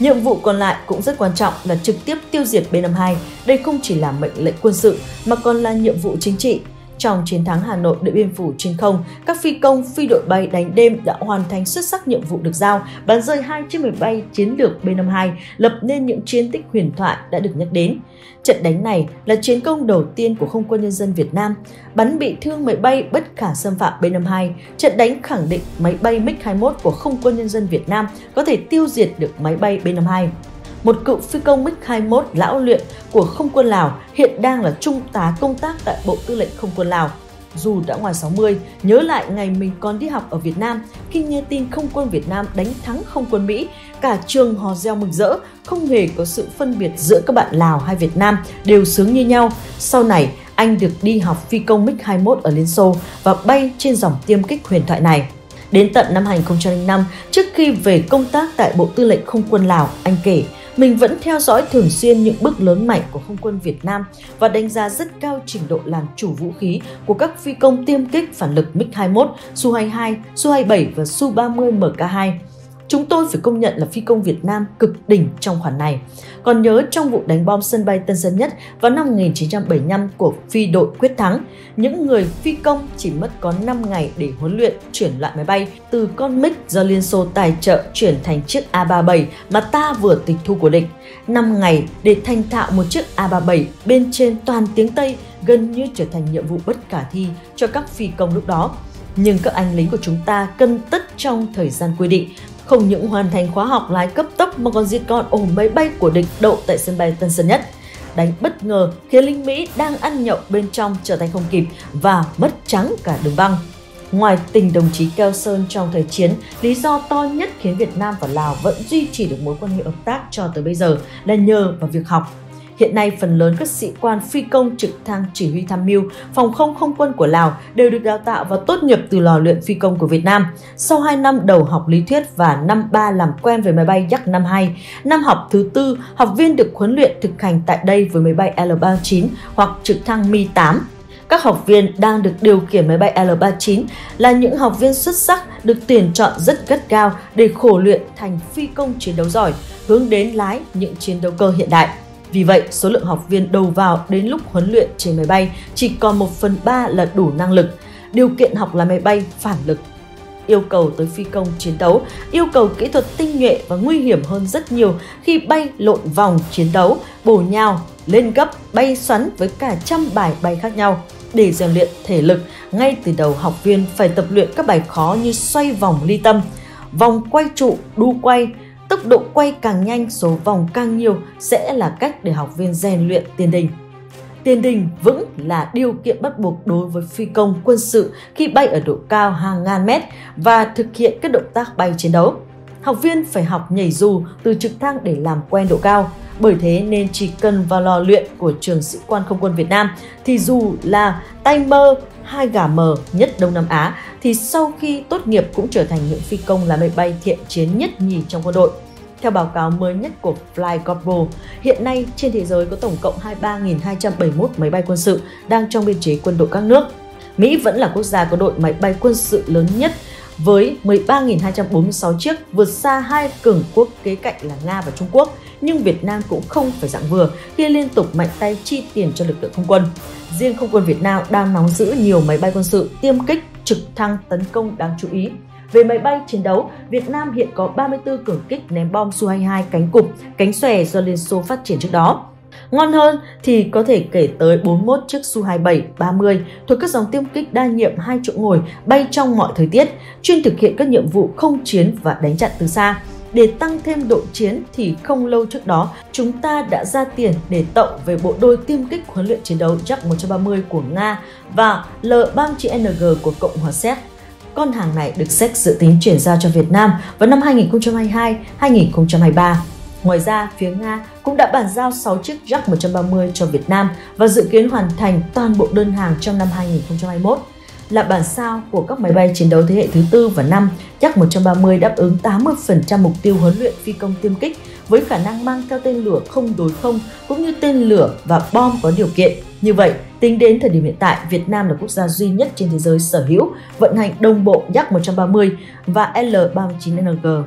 Nhiệm vụ còn lại cũng rất quan trọng là trực tiếp tiêu diệt B năm mươi hai. Đây không chỉ là mệnh lệnh quân sự mà còn là nhiệm vụ chính trị. Trong chiến thắng Hà Nội Điện Biên Phủ trên không, các phi công phi đội bay đánh đêm đã hoàn thành xuất sắc nhiệm vụ được giao, bắn rơi hai chiếc máy bay chiến lược B năm mươi hai, lập nên những chiến tích huyền thoại đã được nhắc đến. Trận đánh này là chiến công đầu tiên của Không quân Nhân dân Việt Nam, bắn bị thương máy bay bất khả xâm phạm B năm mươi hai. Trận đánh khẳng định máy bay MiG hai mươi mốt của Không quân Nhân dân Việt Nam có thể tiêu diệt được máy bay B năm mươi hai. Một cựu phi công MiG hai mươi mốt lão luyện của Không quân Lào hiện đang là trung tá công tác tại Bộ Tư lệnh Không quân Lào. Dù đã ngoài sáu mươi, nhớ lại ngày mình còn đi học ở Việt Nam, khi nghe tin Không quân Việt Nam đánh thắng Không quân Mỹ, cả trường hò reo mừng rỡ, không hề có sự phân biệt giữa các bạn Lào hay Việt Nam, đều sướng như nhau. Sau này, anh được đi học phi công MiG hai mươi mốt ở Liên Xô và bay trên dòng tiêm kích huyền thoại này. Đến tận năm hai nghìn không trăm lẻ năm, trước khi về công tác tại Bộ Tư lệnh Không quân Lào, anh kể, mình vẫn theo dõi thường xuyên những bước lớn mạnh của Không quân Việt Nam và đánh giá rất cao trình độ làm chủ vũ khí của các phi công tiêm kích phản lực MiG hai mươi mốt, Su hai mươi hai, Su hai mươi bảy và Su ba mươi M K hai. Chúng tôi phải công nhận là phi công Việt Nam cực đỉnh trong khoản này. Còn nhớ trong vụ đánh bom sân bay Tân Sơn Nhất vào năm một nghìn chín trăm bảy mươi lăm của phi đội Quyết Thắng, những người phi công chỉ mất có năm ngày để huấn luyện chuyển loại máy bay từ con MiG do Liên Xô tài trợ chuyển thành chiếc A ba mươi bảy mà ta vừa tịch thu của địch. năm ngày để thành thạo một chiếc A ba mươi bảy bên trên toàn tiếng Tây gần như trở thành nhiệm vụ bất khả thi cho các phi công lúc đó. Nhưng các anh lính của chúng ta cân tất trong thời gian quy định, không những hoàn thành khóa học lái cấp tốc mà còn diệt gọn ổ máy bay của địch đậu tại sân bay Tân Sơn Nhất. Đánh bất ngờ khiến lính Mỹ đang ăn nhậu bên trong trở tay không kịp và mất trắng cả đường băng. Ngoài tình đồng chí keo sơn trong thời chiến, lý do to nhất khiến Việt Nam và Lào vẫn duy trì được mối quan hệ hợp tác cho tới bây giờ là nhờ vào việc học. Hiện nay, phần lớn các sĩ quan phi công trực thăng chỉ huy tham mưu, phòng không không quân của Lào đều được đào tạo và tốt nghiệp từ lò luyện phi công của Việt Nam. Sau hai năm đầu học lý thuyết và năm ba làm quen với máy bay Yak năm mươi hai, năm học thứ tư, học viên được huấn luyện thực hành tại đây với máy bay L ba mươi chín hoặc trực thăng Mi tám. Các học viên đang được điều khiển máy bay L ba mươi chín là những học viên xuất sắc được tuyển chọn rất gắt gao để khổ luyện thành phi công chiến đấu giỏi, hướng đến lái những chiến đấu cơ hiện đại. Vì vậy, số lượng học viên đầu vào đến lúc huấn luyện trên máy bay chỉ còn một phần ba là đủ năng lực. Điều kiện học là máy bay phản lực. Yêu cầu tới phi công chiến đấu, yêu cầu kỹ thuật tinh nhuệ và nguy hiểm hơn rất nhiều khi bay lộn vòng chiến đấu, bổ nhào, lên gấp, bay xoắn với cả trăm bài bay khác nhau. Để rèn luyện thể lực, ngay từ đầu học viên phải tập luyện các bài khó như xoay vòng ly tâm, vòng quay trụ, đu quay. Tốc độ quay càng nhanh, số vòng càng nhiều sẽ là cách để học viên rèn luyện tiền đình. Tiền đình vững là điều kiện bắt buộc đối với phi công quân sự khi bay ở độ cao hàng ngàn mét và thực hiện các động tác bay chiến đấu. Học viên phải học nhảy dù từ trực thăng để làm quen độ cao. Bởi thế nên chỉ cần vào lò luyện của trường sĩ quan không quân Việt Nam thì dù là tay mơ hai gà mờ nhất Đông Nam Á thì sau khi tốt nghiệp cũng trở thành những phi công là máy bay thiện chiến nhất nhì trong quân đội. Theo báo cáo mới nhất của Fly Global, hiện nay trên thế giới có tổng cộng hai mươi ba nghìn hai trăm bảy mươi mốt máy bay quân sự đang trong biên chế quân đội các nước. Mỹ vẫn là quốc gia có đội máy bay quân sự lớn nhất với mười ba nghìn hai trăm bốn mươi sáu chiếc, vượt xa hai cường quốc kế cạnh là Nga và Trung Quốc. Nhưng Việt Nam cũng không phải dạng vừa khi liên tục mạnh tay chi tiền cho lực lượng không quân. Riêng không quân Việt Nam đang nắm giữ nhiều máy bay quân sự, tiêm kích, trực thăng tấn công đáng chú ý. Về máy bay chiến đấu, Việt Nam hiện có ba mươi tư cường kích ném bom Su hai mươi hai cánh cụp, cánh xòe do Liên Xô phát triển trước đó. Ngon hơn thì có thể kể tới bốn mươi mốt chiếc Su hai mươi bảy, ba mươi thuộc các dòng tiêm kích đa nhiệm hai chỗ ngồi bay trong mọi thời tiết, chuyên thực hiện các nhiệm vụ không chiến và đánh chặn từ xa. Để tăng thêm độ chiến thì không lâu trước đó, chúng ta đã ra tiền để tậu về bộ đôi tiêm kích huấn luyện chiến đấu Yak một trăm ba mươi của Nga và L ba mươi chín N G của Cộng hòa Séc. Con hàng này được Séc dự tính chuyển giao cho Việt Nam vào năm hai nghìn không trăm hai mươi hai đến hai nghìn không trăm hai mươi ba. Ngoài ra, phía Nga cũng đã bàn giao sáu chiếc Yak một trăm ba mươi cho Việt Nam và dự kiến hoàn thành toàn bộ đơn hàng trong năm hai nghìn không trăm hai mươi mốt. Là bản sao của các máy bay chiến đấu thế hệ thứ tư và năm, Yak một trăm ba mươi đáp ứng tám mươi phần trăm mục tiêu huấn luyện phi công tiêm kích với khả năng mang theo tên lửa không đối không cũng như tên lửa và bom có điều kiện. Như vậy, tính đến thời điểm hiện tại, Việt Nam là quốc gia duy nhất trên thế giới sở hữu vận hành đồng bộ Yak một trăm ba mươi và L ba mươi chín N G.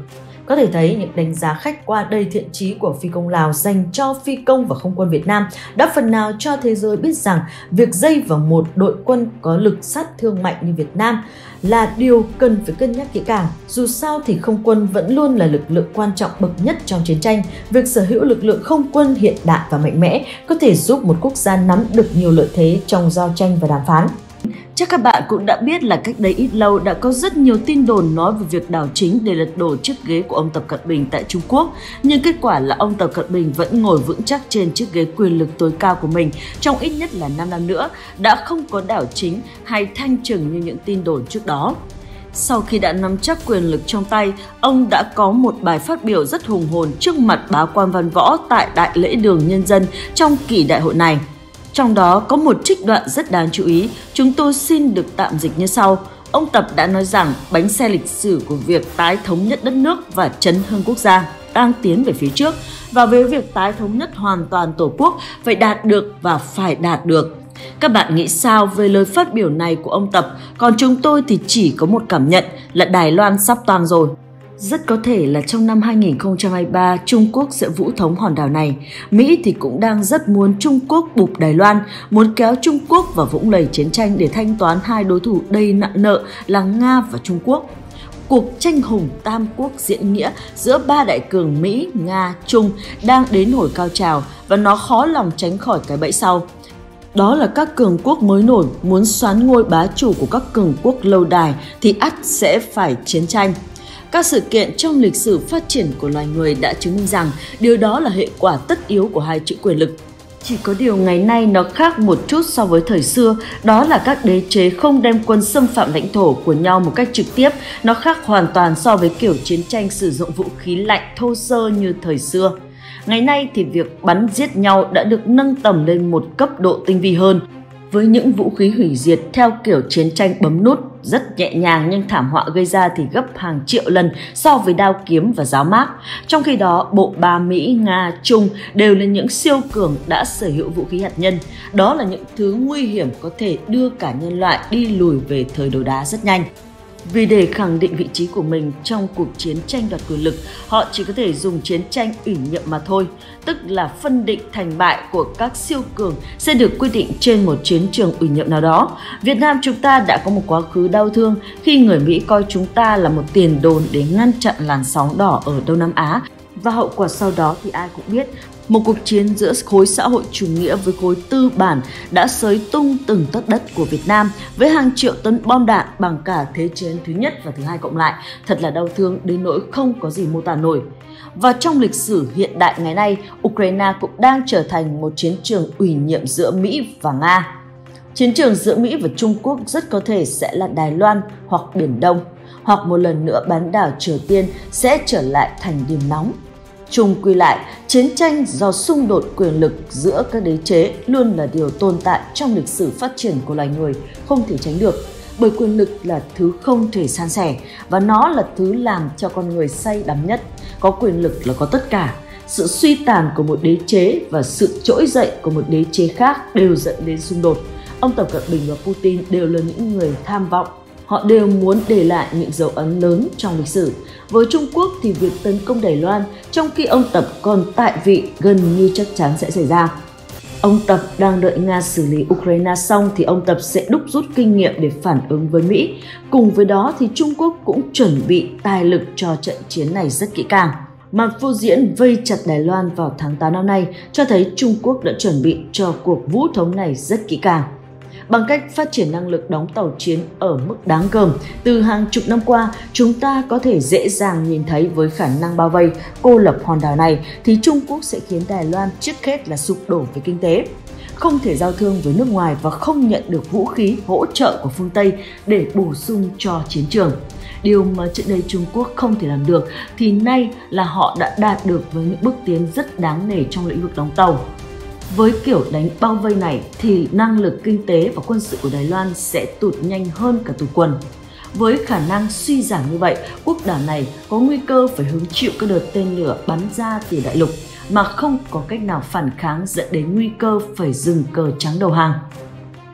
Có thể thấy những đánh giá khách quan đầy thiện chí của phi công Lào dành cho phi công và không quân Việt Nam đã phần nào cho thế giới biết rằng việc dây vào một đội quân có lực sát thương mạnh như Việt Nam là điều cần phải cân nhắc kỹ càng. Dù sao thì không quân vẫn luôn là lực lượng quan trọng bậc nhất trong chiến tranh. Việc sở hữu lực lượng không quân hiện đại và mạnh mẽ có thể giúp một quốc gia nắm được nhiều lợi thế trong giao tranh và đàm phán. Chắc các bạn cũng đã biết là cách đây ít lâu đã có rất nhiều tin đồn nói về việc đảo chính để lật đổ chiếc ghế của ông Tập Cận Bình tại Trung Quốc. Nhưng kết quả là ông Tập Cận Bình vẫn ngồi vững chắc trên chiếc ghế quyền lực tối cao của mình trong ít nhất là năm năm nữa, đã không có đảo chính hay thanh trừng như những tin đồn trước đó. Sau khi đã nắm chắc quyền lực trong tay, ông đã có một bài phát biểu rất hùng hồn trước mặt bá quan văn võ tại Đại lễ Đường Nhân dân trong kỳ đại hội này. Trong đó có một trích đoạn rất đáng chú ý, chúng tôi xin được tạm dịch như sau. Ông Tập đã nói rằng bánh xe lịch sử của việc tái thống nhất đất nước và chấn hưng quốc gia đang tiến về phía trước, và với việc tái thống nhất hoàn toàn Tổ quốc phải đạt được và phải đạt được. Các bạn nghĩ sao về lời phát biểu này của ông Tập? Còn chúng tôi thì chỉ có một cảm nhận là Đài Loan sắp toang rồi. Rất có thể là trong năm hai nghìn không trăm hai mươi ba, Trung Quốc sẽ vũ thống hòn đảo này. Mỹ thì cũng đang rất muốn Trung Quốc bụp Đài Loan, muốn kéo Trung Quốc vào vũng lầy chiến tranh để thanh toán hai đối thủ đầy nặng nợ là Nga và Trung Quốc. Cuộc tranh hùng tam quốc diễn nghĩa giữa ba đại cường Mỹ, Nga, Trung đang đến hồi cao trào và nó khó lòng tránh khỏi cái bẫy sau. Đó là các cường quốc mới nổi muốn soán ngôi bá chủ của các cường quốc lâu đài thì ắt sẽ phải chiến tranh. Các sự kiện trong lịch sử phát triển của loài người đã chứng minh rằng điều đó là hệ quả tất yếu của hai chữ quyền lực. Chỉ có điều ngày nay nó khác một chút so với thời xưa, đó là các đế chế không đem quân xâm phạm lãnh thổ của nhau một cách trực tiếp. Nó khác hoàn toàn so với kiểu chiến tranh sử dụng vũ khí lạnh thô sơ như thời xưa. Ngày nay thì việc bắn giết nhau đã được nâng tầm lên một cấp độ tinh vi hơn, với những vũ khí hủy diệt theo kiểu chiến tranh bấm nút, rất nhẹ nhàng nhưng thảm họa gây ra thì gấp hàng triệu lần so với đao kiếm và giáo mác. Trong khi đó, bộ ba Mỹ, Nga, Trung đều là những siêu cường đã sở hữu vũ khí hạt nhân. Đó là những thứ nguy hiểm có thể đưa cả nhân loại đi lùi về thời đồ đá rất nhanh. Vì để khẳng định vị trí của mình trong cuộc chiến tranh đoạt quyền lực, họ chỉ có thể dùng chiến tranh ủy nhiệm mà thôi, tức là phân định thành bại của các siêu cường sẽ được quyết định trên một chiến trường ủy nhiệm nào đó. Việt Nam chúng ta đã có một quá khứ đau thương khi người Mỹ coi chúng ta là một tiền đồn để ngăn chặn làn sóng đỏ ở Đông Nam Á. Và hậu quả sau đó thì ai cũng biết, một cuộc chiến giữa khối xã hội chủ nghĩa với khối tư bản đã xới tung từng tấc đất của Việt Nam với hàng triệu tấn bom đạn bằng cả Thế chiến thứ nhất và thứ hai cộng lại. Thật là đau thương đến nỗi không có gì mô tả nổi. Và trong lịch sử hiện đại ngày nay, Ukraine cũng đang trở thành một chiến trường ủy nhiệm giữa Mỹ và Nga. Chiến trường giữa Mỹ và Trung Quốc rất có thể sẽ là Đài Loan hoặc Biển Đông, hoặc một lần nữa bán đảo Triều Tiên sẽ trở lại thành điểm nóng. Chung quy lại, chiến tranh do xung đột quyền lực giữa các đế chế luôn là điều tồn tại trong lịch sử phát triển của loài người, không thể tránh được. Bởi quyền lực là thứ không thể san sẻ và nó là thứ làm cho con người say đắm nhất. Có quyền lực là có tất cả. Sự suy tàn của một đế chế và sự trỗi dậy của một đế chế khác đều dẫn đến xung đột. Ông Tập Cận Bình và Putin đều là những người tham vọng. Họ đều muốn để lại những dấu ấn lớn trong lịch sử. Với Trung Quốc thì việc tấn công Đài Loan trong khi ông Tập còn tại vị gần như chắc chắn sẽ xảy ra. Ông Tập đang đợi Nga xử lý Ukraine xong thì ông Tập sẽ đúc rút kinh nghiệm để phản ứng với Mỹ. Cùng với đó thì Trung Quốc cũng chuẩn bị tài lực cho trận chiến này rất kỹ càng. Màn phô diễn vây chặt Đài Loan vào tháng tám năm nay cho thấy Trung Quốc đã chuẩn bị cho cuộc vũ thống này rất kỹ càng. Bằng cách phát triển năng lực đóng tàu chiến ở mức đáng gờm, từ hàng chục năm qua, chúng ta có thể dễ dàng nhìn thấy với khả năng bao vây, cô lập hòn đảo này thì Trung Quốc sẽ khiến Đài Loan trước hết là sụp đổ về kinh tế, không thể giao thương với nước ngoài và không nhận được vũ khí hỗ trợ của phương Tây để bổ sung cho chiến trường. Điều mà trước đây Trung Quốc không thể làm được thì nay là họ đã đạt được với những bước tiến rất đáng nể trong lĩnh vực đóng tàu. Với kiểu đánh bao vây này thì năng lực kinh tế và quân sự của Đài Loan sẽ tụt nhanh hơn cả tụt quần. Với khả năng suy giảm như vậy, quốc đảo này có nguy cơ phải hứng chịu các đợt tên lửa bắn ra từ đại lục mà không có cách nào phản kháng, dẫn đến nguy cơ phải dừng cờ trắng đầu hàng.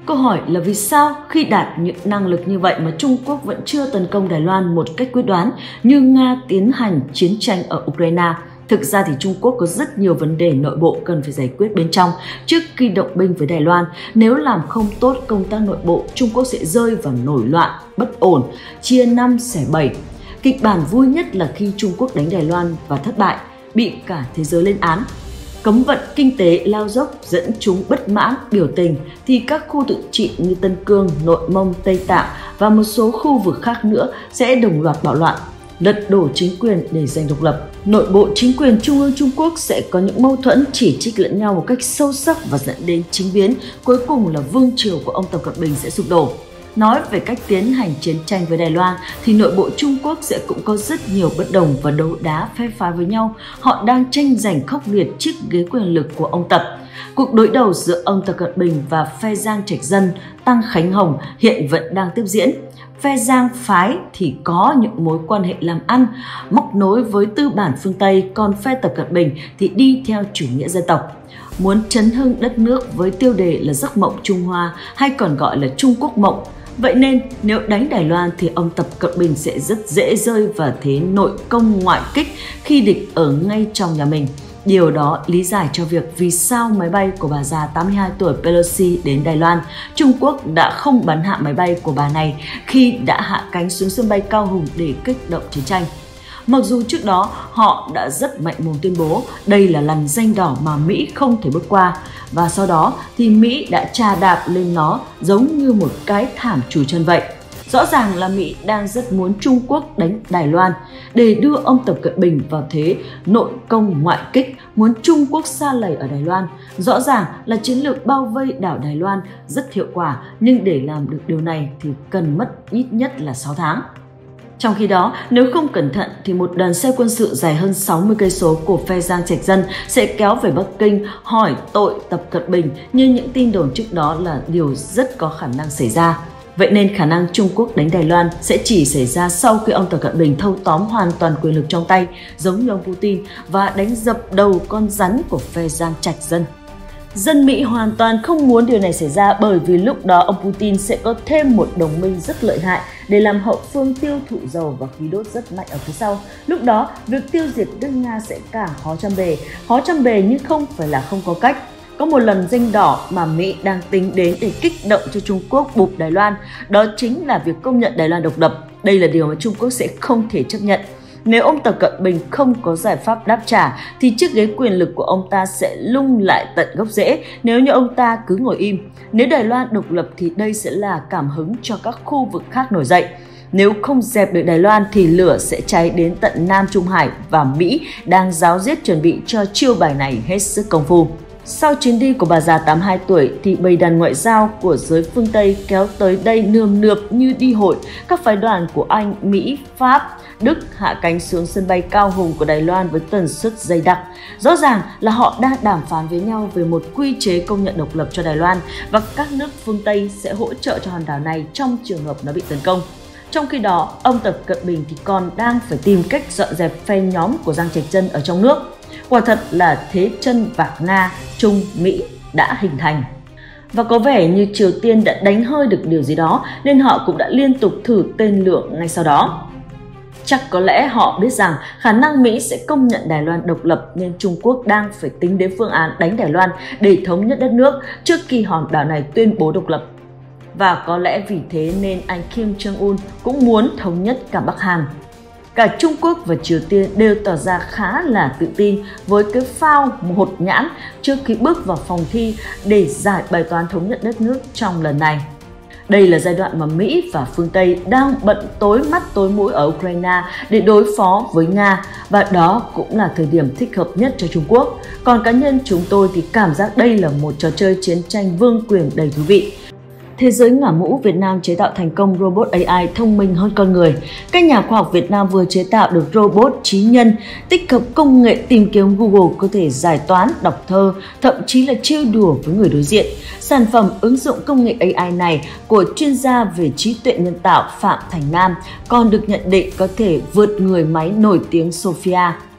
Câu hỏi là vì sao khi đạt những năng lực như vậy mà Trung Quốc vẫn chưa tấn công Đài Loan một cách quyết đoán như Nga tiến hành chiến tranh ở Ukraine? Thực ra thì Trung Quốc có rất nhiều vấn đề nội bộ cần phải giải quyết bên trong trước khi động binh với Đài Loan. Nếu làm không tốt công tác nội bộ, Trung Quốc sẽ rơi vào nổi loạn, bất ổn, chia năm xẻ bảy. Kịch bản vui nhất là khi Trung Quốc đánh Đài Loan và thất bại, bị cả thế giới lên án. Cấm vận kinh tế lao dốc dẫn chúng bất mãn biểu tình thì các khu tự trị như Tân Cương, Nội Mông, Tây Tạng và một số khu vực khác nữa sẽ đồng loạt bạo loạn, lật đổ chính quyền để giành độc lập. Nội bộ chính quyền Trung ương Trung Quốc sẽ có những mâu thuẫn chỉ trích lẫn nhau một cách sâu sắc và dẫn đến chính biến. Cuối cùng là vương triều của ông Tập Cận Bình sẽ sụp đổ. Nói về cách tiến hành chiến tranh với Đài Loan thì nội bộ Trung Quốc sẽ cũng có rất nhiều bất đồng và đấu đá phe phái với nhau. Họ đang tranh giành khốc liệt chiếc ghế quyền lực của ông Tập. Cuộc đối đầu giữa ông Tập Cận Bình và phe Giang Trạch Dân, Tăng Khánh Hồng hiện vẫn đang tiếp diễn. Phe Giang phái thì có những mối quan hệ làm ăn, móc nối với tư bản phương Tây, còn phe Tập Cận Bình thì đi theo chủ nghĩa dân tộc. Muốn chấn hưng đất nước với tiêu đề là giấc mộng Trung Hoa hay còn gọi là Trung Quốc mộng. Vậy nên nếu đánh Đài Loan thì ông Tập Cận Bình sẽ rất dễ rơi vào thế nội công ngoại kích khi địch ở ngay trong nhà mình. Điều đó lý giải cho việc vì sao máy bay của bà già tám mươi hai tuổi Pelosi đến Đài Loan. Trung Quốc đã không bắn hạ máy bay của bà này khi đã hạ cánh xuống sân bay Cao Hùng để kích động chiến tranh. Mặc dù trước đó họ đã rất mạnh mồm tuyên bố đây là lằn ranh đỏ mà Mỹ không thể bước qua, và sau đó thì Mỹ đã chà đạp lên nó giống như một cái thảm chùi chân vậy. Rõ ràng là Mỹ đang rất muốn Trung Quốc đánh Đài Loan để đưa ông Tập Cận Bình vào thế nội công ngoại kích, muốn Trung Quốc sa lầy ở Đài Loan. Rõ ràng là chiến lược bao vây đảo Đài Loan rất hiệu quả, nhưng để làm được điều này thì cần mất ít nhất là sáu tháng. Trong khi đó, nếu không cẩn thận thì một đoàn xe quân sự dài hơn sáu mươi cây số của phe Giang Trạch Dân sẽ kéo về Bắc Kinh hỏi tội Tập Cận Bình, như những tin đồn trước đó là điều rất có khả năng xảy ra. Vậy nên khả năng Trung Quốc đánh Đài Loan sẽ chỉ xảy ra sau khi ông Tập Cận Bình thâu tóm hoàn toàn quyền lực trong tay, giống như ông Putin, và đánh dập đầu con rắn của phe Giang Trạch Dân. Dân Mỹ hoàn toàn không muốn điều này xảy ra, bởi vì lúc đó ông Putin sẽ có thêm một đồng minh rất lợi hại để làm hậu phương tiêu thụ dầu và khí đốt rất mạnh ở phía sau. Lúc đó, việc tiêu diệt nước Nga sẽ càng khó trăm bề. Khó trăm bề nhưng không phải là không có cách. Có một lần ranh đỏ mà Mỹ đang tính đến để kích động cho Trung Quốc bụp Đài Loan, đó chính là việc công nhận Đài Loan độc lập. Đây là điều mà Trung Quốc sẽ không thể chấp nhận. Nếu ông Tập Cận Bình không có giải pháp đáp trả thì chiếc ghế quyền lực của ông ta sẽ lung lại tận gốc rễ nếu như ông ta cứ ngồi im. Nếu Đài Loan độc lập thì đây sẽ là cảm hứng cho các khu vực khác nổi dậy. Nếu không dẹp được Đài Loan thì lửa sẽ cháy đến tận Nam Trung Hải, và Mỹ đang ráo riết chuẩn bị cho chiêu bài này hết sức công phu. Sau chuyến đi của bà già tám mươi hai tuổi thì bầy đàn ngoại giao của giới phương Tây kéo tới đây nườm nượp như đi hội. Các phái đoàn của Anh, Mỹ, Pháp, Đức hạ cánh xuống sân bay Cao Hùng của Đài Loan với tần suất dày đặc. Rõ ràng là họ đang đàm phán với nhau về một quy chế công nhận độc lập cho Đài Loan, và các nước phương Tây sẽ hỗ trợ cho hòn đảo này trong trường hợp nó bị tấn công. Trong khi đó, ông Tập Cận Bình thì còn đang phải tìm cách dọn dẹp phe nhóm của Giang Trạch Dân ở trong nước. Quả thật là thế chân vạc Nga, Trung, Mỹ đã hình thành. Và có vẻ như Triều Tiên đã đánh hơi được điều gì đó nên họ cũng đã liên tục thử tên lửa ngay sau đó. Chắc có lẽ họ biết rằng khả năng Mỹ sẽ công nhận Đài Loan độc lập, nên Trung Quốc đang phải tính đến phương án đánh Đài Loan để thống nhất đất nước trước khi hòn đảo này tuyên bố độc lập. Và có lẽ vì thế nên anh Kim Jong-un cũng muốn thống nhất cả Bắc Hàn. Cả Trung Quốc và Triều Tiên đều tỏ ra khá là tự tin với cái phao hột nhãn trước khi bước vào phòng thi để giải bài toán thống nhất đất nước trong lần này. Đây là giai đoạn mà Mỹ và phương Tây đang bận tối mắt tối mũi ở Ukraine để đối phó với Nga, và đó cũng là thời điểm thích hợp nhất cho Trung Quốc. Còn cá nhân chúng tôi thì cảm giác đây là một trò chơi chiến tranh vương quyền đầy thú vị. Thế giới ngả mũ, Việt Nam chế tạo thành công robot a i thông minh hơn con người. Các nhà khoa học Việt Nam vừa chế tạo được robot trí nhân tích hợp công nghệ tìm kiếm Google, có thể giải toán, đọc thơ, thậm chí là trêu đùa với người đối diện. Sản phẩm ứng dụng công nghệ a i này của chuyên gia về trí tuệ nhân tạo Phạm Thành Nam còn được nhận định có thể vượt người máy nổi tiếng Sophia.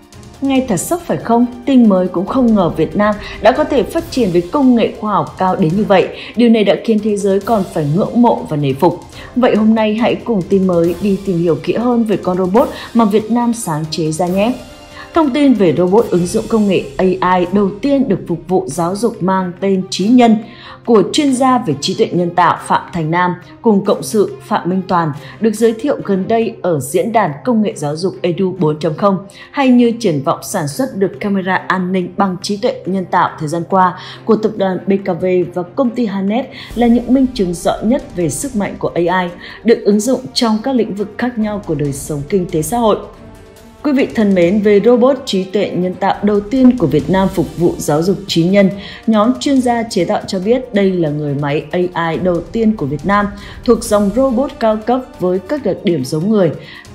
Nghe thật sốc phải không? Tin mới cũng không ngờ Việt Nam đã có thể phát triển với công nghệ khoa học cao đến như vậy. Điều này đã khiến thế giới còn phải ngưỡng mộ và nể phục. Vậy hôm nay hãy cùng tin mới đi tìm hiểu kỹ hơn về con robot mà Việt Nam sáng chế ra nhé. Thông tin về robot ứng dụng công nghệ a i đầu tiên được phục vụ giáo dục mang tên Trí Nhân của chuyên gia về trí tuệ nhân tạo Phạm Thành Nam cùng cộng sự Phạm Minh Toàn được giới thiệu gần đây ở diễn đàn công nghệ giáo dục Edu bốn chấm không, hay như triển vọng sản xuất được camera an ninh bằng trí tuệ nhân tạo thời gian qua của tập đoàn bê ca vê và công ty Hanet là những minh chứng rõ nhất về sức mạnh của a i được ứng dụng trong các lĩnh vực khác nhau của đời sống kinh tế xã hội. Quý vị thân mến, về robot trí tuệ nhân tạo đầu tiên của Việt Nam phục vụ giáo dục Trí Nhân, nhóm chuyên gia chế tạo cho biết đây là người máy a i đầu tiên của Việt Nam thuộc dòng robot cao cấp với các đặc điểm giống người.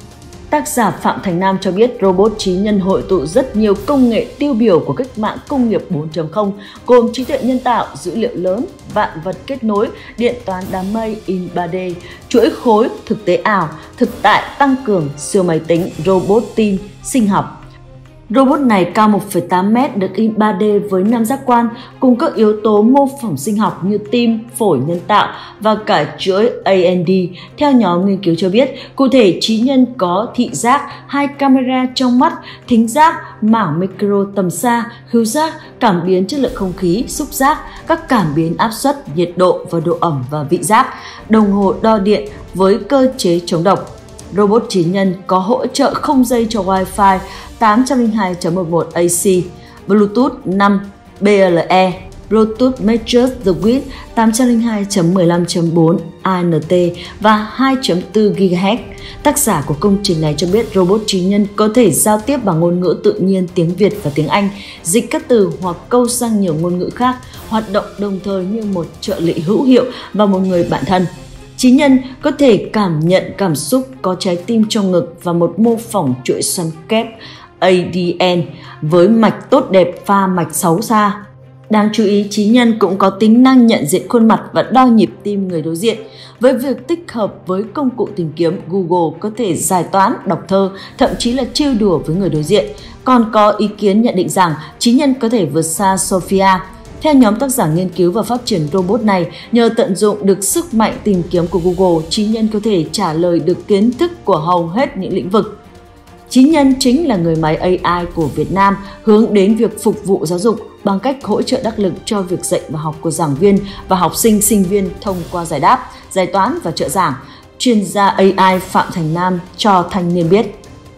Tác giả Phạm Thành Nam cho biết robot Trí Nhân hội tụ rất nhiều công nghệ tiêu biểu của cách mạng công nghiệp bốn chấm không, gồm trí tuệ nhân tạo, dữ liệu lớn, vạn vật kết nối, điện toán đám mây in ba D, chuỗi khối, thực tế ảo, thực tại tăng cường, siêu máy tính, robot tin, sinh học. Robot này cao một phẩy tám mét, được in ba D với năm giác quan cùng các yếu tố mô phỏng sinh học như tim, phổi nhân tạo và cả chuỗi A N D. Theo nhóm nghiên cứu cho biết, cụ thể Trí Nhân có thị giác, hai camera trong mắt, thính giác, mảng micro tầm xa, khứu giác, cảm biến chất lượng không khí, xúc giác, các cảm biến áp suất, nhiệt độ và độ ẩm và vị giác, đồng hồ đo điện với cơ chế chống độc. Robot Trí Nhân có hỗ trợ không dây cho Wi-Fi tám không hai chấm mười một A C, Bluetooth năm B L E, Bluetooth Matrix The Width tám không hai chấm mười lăm chấm bốn A N T và hai chấm bốn gigahertz. Tác giả của công trình này cho biết robot Trí Nhân có thể giao tiếp bằng ngôn ngữ tự nhiên tiếng Việt và tiếng Anh, dịch các từ hoặc câu sang nhiều ngôn ngữ khác, hoạt động đồng thời như một trợ lý hữu hiệu và một người bạn thân. Trí Nhân có thể cảm nhận cảm xúc, có trái tim trong ngực và một mô phỏng chuỗi xoắn kép A D N với mạch tốt đẹp pha mạch xấu xa. Đáng chú ý, Trí Nhân cũng có tính năng nhận diện khuôn mặt và đo nhịp tim người đối diện. Với việc tích hợp với công cụ tìm kiếm, Google có thể giải toán, đọc thơ, thậm chí là trêu đùa với người đối diện. Còn có ý kiến nhận định rằng Trí Nhân có thể vượt xa Sophia. Theo nhóm tác giả nghiên cứu và phát triển robot này, nhờ tận dụng được sức mạnh tìm kiếm của Google, Trí Nhân có thể trả lời được kiến thức của hầu hết những lĩnh vực. Trí Nhân chính là người máy a i của Việt Nam hướng đến việc phục vụ giáo dục bằng cách hỗ trợ đắc lực cho việc dạy và học của giảng viên và học sinh, sinh viên thông qua giải đáp, giải toán và trợ giảng. Chuyên gia a i Phạm Thành Nam cho Thanh Niên biết.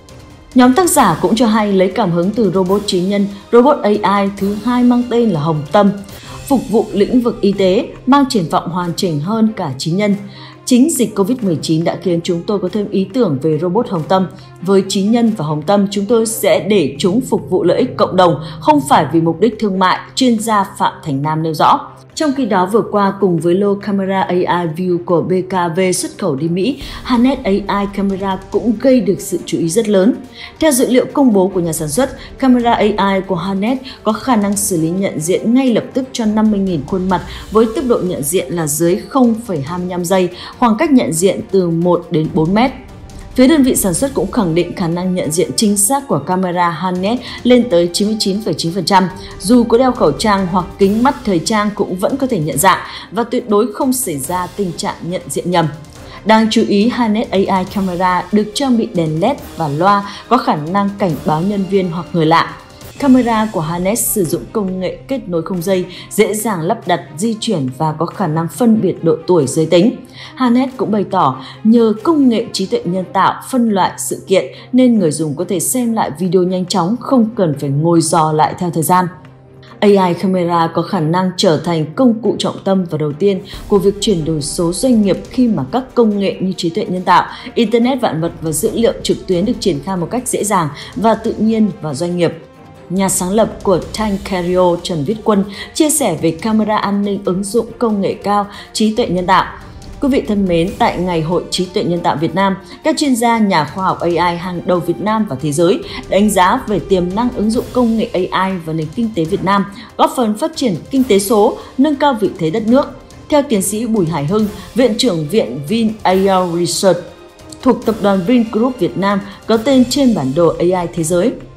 Nhóm tác giả cũng cho hay lấy cảm hứng từ robot Trí Nhân, robot a i thứ hai mang tên là Hồng Tâm, phục vụ lĩnh vực y tế, mang triển vọng hoàn chỉnh hơn cả Trí Nhân. Chính dịch Covid mười chín đã khiến chúng tôi có thêm ý tưởng về robot Hồng Tâm. Với Trí Nhân và Hồng Tâm, chúng tôi sẽ để chúng phục vụ lợi ích cộng đồng, không phải vì mục đích thương mại, chuyên gia Phạm Thành Nam nêu rõ. Trong khi đó, vừa qua cùng với lô camera a i View của bê ca vê xuất khẩu đi Mỹ, Hanet a i Camera cũng gây được sự chú ý rất lớn. Theo dữ liệu công bố của nhà sản xuất, camera a i của Hanet có khả năng xử lý nhận diện ngay lập tức cho năm mươi nghìn khuôn mặt với tốc độ nhận diện là dưới không phẩy hai mươi lăm giây, khoảng cách nhận diện từ một đến bốn mét. Phía đơn vị sản xuất cũng khẳng định khả năng nhận diện chính xác của camera Hanet lên tới chín mươi chín phẩy chín phần trăm. Dù có đeo khẩu trang hoặc kính mắt thời trang cũng vẫn có thể nhận dạng và tuyệt đối không xảy ra tình trạng nhận diện nhầm. Đáng chú ý, Hanet a i Camera được trang bị đèn led và loa có khả năng cảnh báo nhân viên hoặc người lạ. Camera của Hanet sử dụng công nghệ kết nối không dây, dễ dàng lắp đặt, di chuyển và có khả năng phân biệt độ tuổi giới tính. Hanet cũng bày tỏ nhờ công nghệ trí tuệ nhân tạo phân loại sự kiện nên người dùng có thể xem lại video nhanh chóng, không cần phải ngồi dò lại theo thời gian. a i Camera có khả năng trở thành công cụ trọng tâm và đầu tiên của việc chuyển đổi số doanh nghiệp khi mà các công nghệ như trí tuệ nhân tạo, Internet vạn vật và dữ liệu trực tuyến được triển khai một cách dễ dàng và tự nhiên vào doanh nghiệp. Nhà sáng lập của Tank Carrier Trần Viết Quân chia sẻ về camera an ninh ứng dụng công nghệ cao, trí tuệ nhân tạo. Quý vị thân mến, tại Ngày hội Trí tuệ nhân tạo Việt Nam, các chuyên gia, nhà khoa học a i hàng đầu Việt Nam và thế giới đánh giá về tiềm năng ứng dụng công nghệ a i vào nền kinh tế Việt Nam, góp phần phát triển kinh tế số, nâng cao vị thế đất nước. Theo tiến sĩ Bùi Hải Hưng, Viện trưởng Viện Vin a i Research thuộc tập đoàn Vingroup Việt Nam có tên trên bản đồ a i thế giới.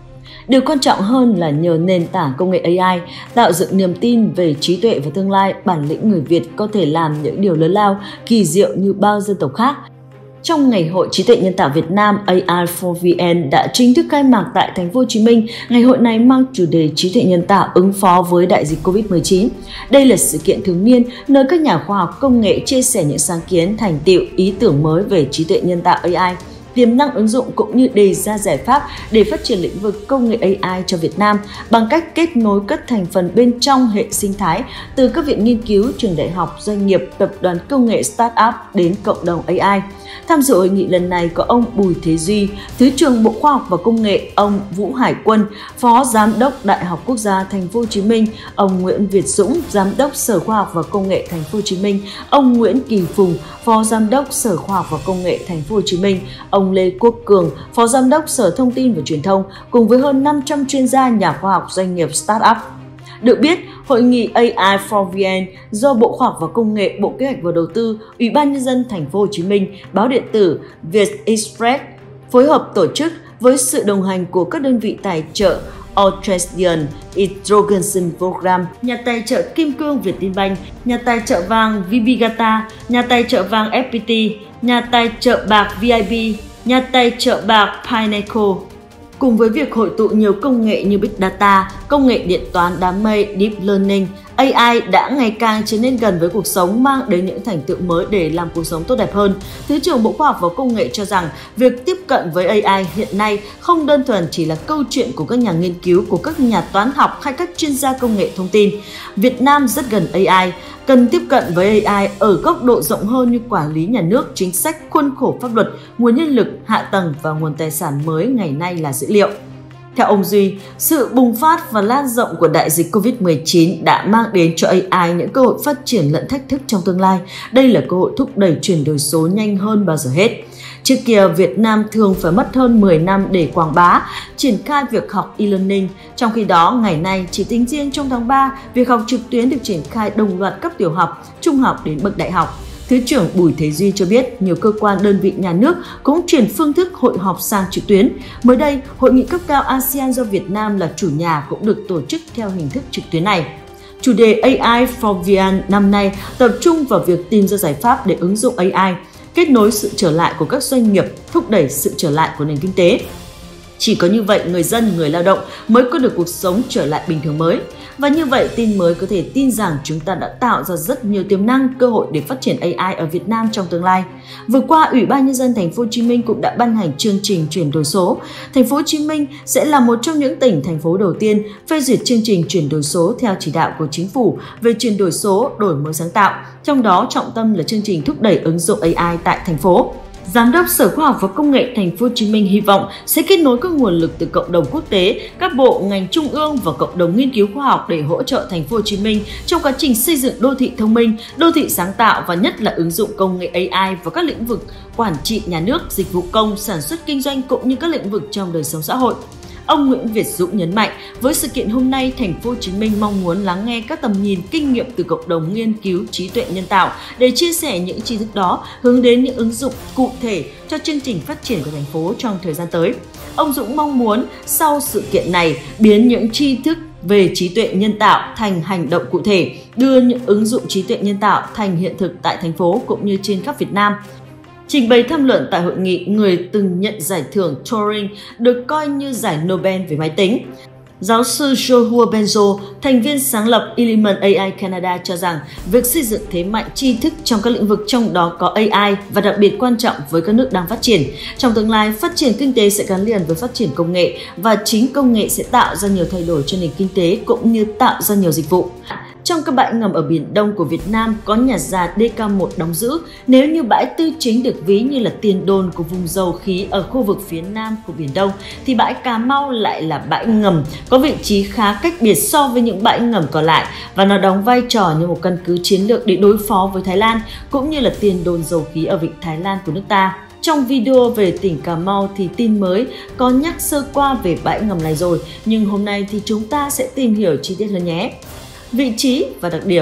Điều quan trọng hơn là nhờ nền tảng công nghệ a i tạo dựng niềm tin về trí tuệ và tương lai, bản lĩnh người Việt có thể làm những điều lớn lao, kỳ diệu như bao dân tộc khác. Trong Ngày hội Trí tuệ nhân tạo Việt Nam a i for vê en đã chính thức khai mạc tại Thành phố Hồ Chí Minh. Ngày hội này mang chủ đề trí tuệ nhân tạo ứng phó với đại dịch Covid mười chín. Đây là sự kiện thường niên nơi các nhà khoa học công nghệ chia sẻ những sáng kiến, thành tựu, ý tưởng mới về trí tuệ nhân tạo a i, tiềm năng ứng dụng cũng như đề ra giải pháp để phát triển lĩnh vực công nghệ a i cho Việt Nam bằng cách kết nối các thành phần bên trong hệ sinh thái từ các viện nghiên cứu, trường đại học, doanh nghiệp, tập đoàn công nghệ start-up đến cộng đồng a i. Tham dự hội nghị lần này có ông Bùi Thế Duy, Thứ trưởng Bộ Khoa học và Công nghệ, ông Vũ Hải Quân, Phó Giám đốc Đại học Quốc gia Thành phố Hồ Chí Minh, ông Nguyễn Việt Dũng, Giám đốc Sở Khoa học và Công nghệ Thành phố Hồ Chí Minh, ông Nguyễn Kỳ Phùng, Phó Giám đốc Sở Khoa học và Công nghệ Thành phố Hồ Chí Minh, ông Lê Quốc Cường, Phó Giám đốc Sở Thông tin và Truyền thông, cùng với hơn năm trăm chuyên gia, nhà khoa học, doanh nghiệp, start-up. Được biết, Hội nghị a i for vê en do Bộ Khoa học và Công nghệ, Bộ Kế hoạch và Đầu tư, Ủy ban Nhân dân Thành phố Hồ Chí Minh, Báo điện tử Vietexpress phối hợp tổ chức với sự đồng hành của các đơn vị tài trợ Australian Hydrogen Program, nhà tài trợ Kim Cương Vietinbank, nhà tài trợ vàng Vibigata, nhà tài trợ vàng ép pê tê, nhà tài trợ bạc vê i bê, nhà tài trợ bạc Pinnacle. Cùng với việc hội tụ nhiều công nghệ như Big Data, công nghệ điện toán đám mây, Deep Learning, a i đã ngày càng trở nên gần với cuộc sống, mang đến những thành tựu mới để làm cuộc sống tốt đẹp hơn. Thứ trưởng Bộ Khoa học và Công nghệ cho rằng việc tiếp cận với a i hiện nay không đơn thuần chỉ là câu chuyện của các nhà nghiên cứu, của các nhà toán học hay các chuyên gia công nghệ thông tin. Việt Nam rất gần a i, cần tiếp cận với a i ở góc độ rộng hơn như quản lý nhà nước, chính sách, khuôn khổ pháp luật, nguồn nhân lực, hạ tầng và nguồn tài sản mới ngày nay là dữ liệu. Theo ông Duy, sự bùng phát và lan rộng của đại dịch Covid mười chín đã mang đến cho a i những cơ hội phát triển lẫn thách thức trong tương lai. Đây là cơ hội thúc đẩy chuyển đổi số nhanh hơn bao giờ hết. Trước kia, Việt Nam thường phải mất hơn mười năm để quảng bá, triển khai việc học e-learning. Trong khi đó, ngày nay, chỉ tính riêng trong tháng ba, việc học trực tuyến được triển khai đồng loạt cấp tiểu học, trung học đến bậc đại học. Thứ trưởng Bùi Thế Duy cho biết nhiều cơ quan đơn vị nhà nước cũng chuyển phương thức hội họp sang trực tuyến. Mới đây, Hội nghị cấp cao a sê an do Việt Nam là chủ nhà cũng được tổ chức theo hình thức trực tuyến này. Chủ đề a i for vê en năm nay tập trung vào việc tìm ra giải pháp để ứng dụng a i, kết nối sự trở lại của các doanh nghiệp, thúc đẩy sự trở lại của nền kinh tế. Chỉ có như vậy, người dân, người lao động mới có được cuộc sống trở lại bình thường mới. Và như vậy, tin mới có thể tin rằng chúng ta đã tạo ra rất nhiều tiềm năng, cơ hội để phát triển a i ở Việt Nam trong tương lai. Vừa qua, Ủy ban Nhân dân Thành phố Hồ Chí Minh cũng đã ban hành chương trình chuyển đổi số. Thành phố Hồ Chí Minh sẽ là một trong những tỉnh, thành phố đầu tiên phê duyệt chương trình chuyển đổi số theo chỉ đạo của Chính phủ về chuyển đổi số, đổi mới sáng tạo. Trong đó, trọng tâm là chương trình thúc đẩy ứng dụng a i tại thành phố. Giám đốc Sở Khoa học và Công nghệ Thành phố Hồ Chí Minh hy vọng sẽ kết nối các nguồn lực từ cộng đồng quốc tế, các bộ, ngành trung ương và cộng đồng nghiên cứu khoa học để hỗ trợ Thành phố Hồ Chí Minh trong quá trình xây dựng đô thị thông minh, đô thị sáng tạo và nhất là ứng dụng công nghệ a i vào các lĩnh vực quản trị nhà nước, dịch vụ công, sản xuất kinh doanh cũng như các lĩnh vực trong đời sống xã hội. Ông Nguyễn Việt Dũng nhấn mạnh, với sự kiện hôm nay, Thành phố Hồ Chí Minh mong muốn lắng nghe các tầm nhìn, kinh nghiệm từ cộng đồng nghiên cứu trí tuệ nhân tạo để chia sẻ những tri thức đó, hướng đến những ứng dụng cụ thể cho chương trình phát triển của thành phố trong thời gian tới. Ông Dũng mong muốn sau sự kiện này biến những tri thức về trí tuệ nhân tạo thành hành động cụ thể, đưa những ứng dụng trí tuệ nhân tạo thành hiện thực tại thành phố cũng như trên khắp Việt Nam. Trình bày tham luận tại hội nghị, người từng nhận giải thưởng Turing được coi như giải Nobel về máy tính. Giáo sư Joshua Benzo, thành viên sáng lập Element a i Canada cho rằng việc xây dựng thế mạnh tri thức trong các lĩnh vực trong đó có a i và đặc biệt quan trọng với các nước đang phát triển. Trong tương lai, phát triển kinh tế sẽ gắn liền với phát triển công nghệ và chính công nghệ sẽ tạo ra nhiều thay đổi cho nền kinh tế cũng như tạo ra nhiều dịch vụ. Trong các bãi ngầm ở Biển Đông của Việt Nam có nhà già đê ca một đóng giữ. Nếu như bãi Tư Chính được ví như là tiền đồn của vùng dầu khí ở khu vực phía Nam của Biển Đông, thì bãi Cà Mau lại là bãi ngầm có vị trí khá cách biệt so với những bãi ngầm còn lại và nó đóng vai trò như một căn cứ chiến lược để đối phó với Thái Lan cũng như là tiền đồn dầu khí ở vịnh Thái Lan của nước ta. Trong video về tỉnh Cà Mau thì tin mới có nhắc sơ qua về bãi ngầm này rồi, nhưng hôm nay thì chúng ta sẽ tìm hiểu chi tiết hơn nhé. Vị trí và đặc điểm.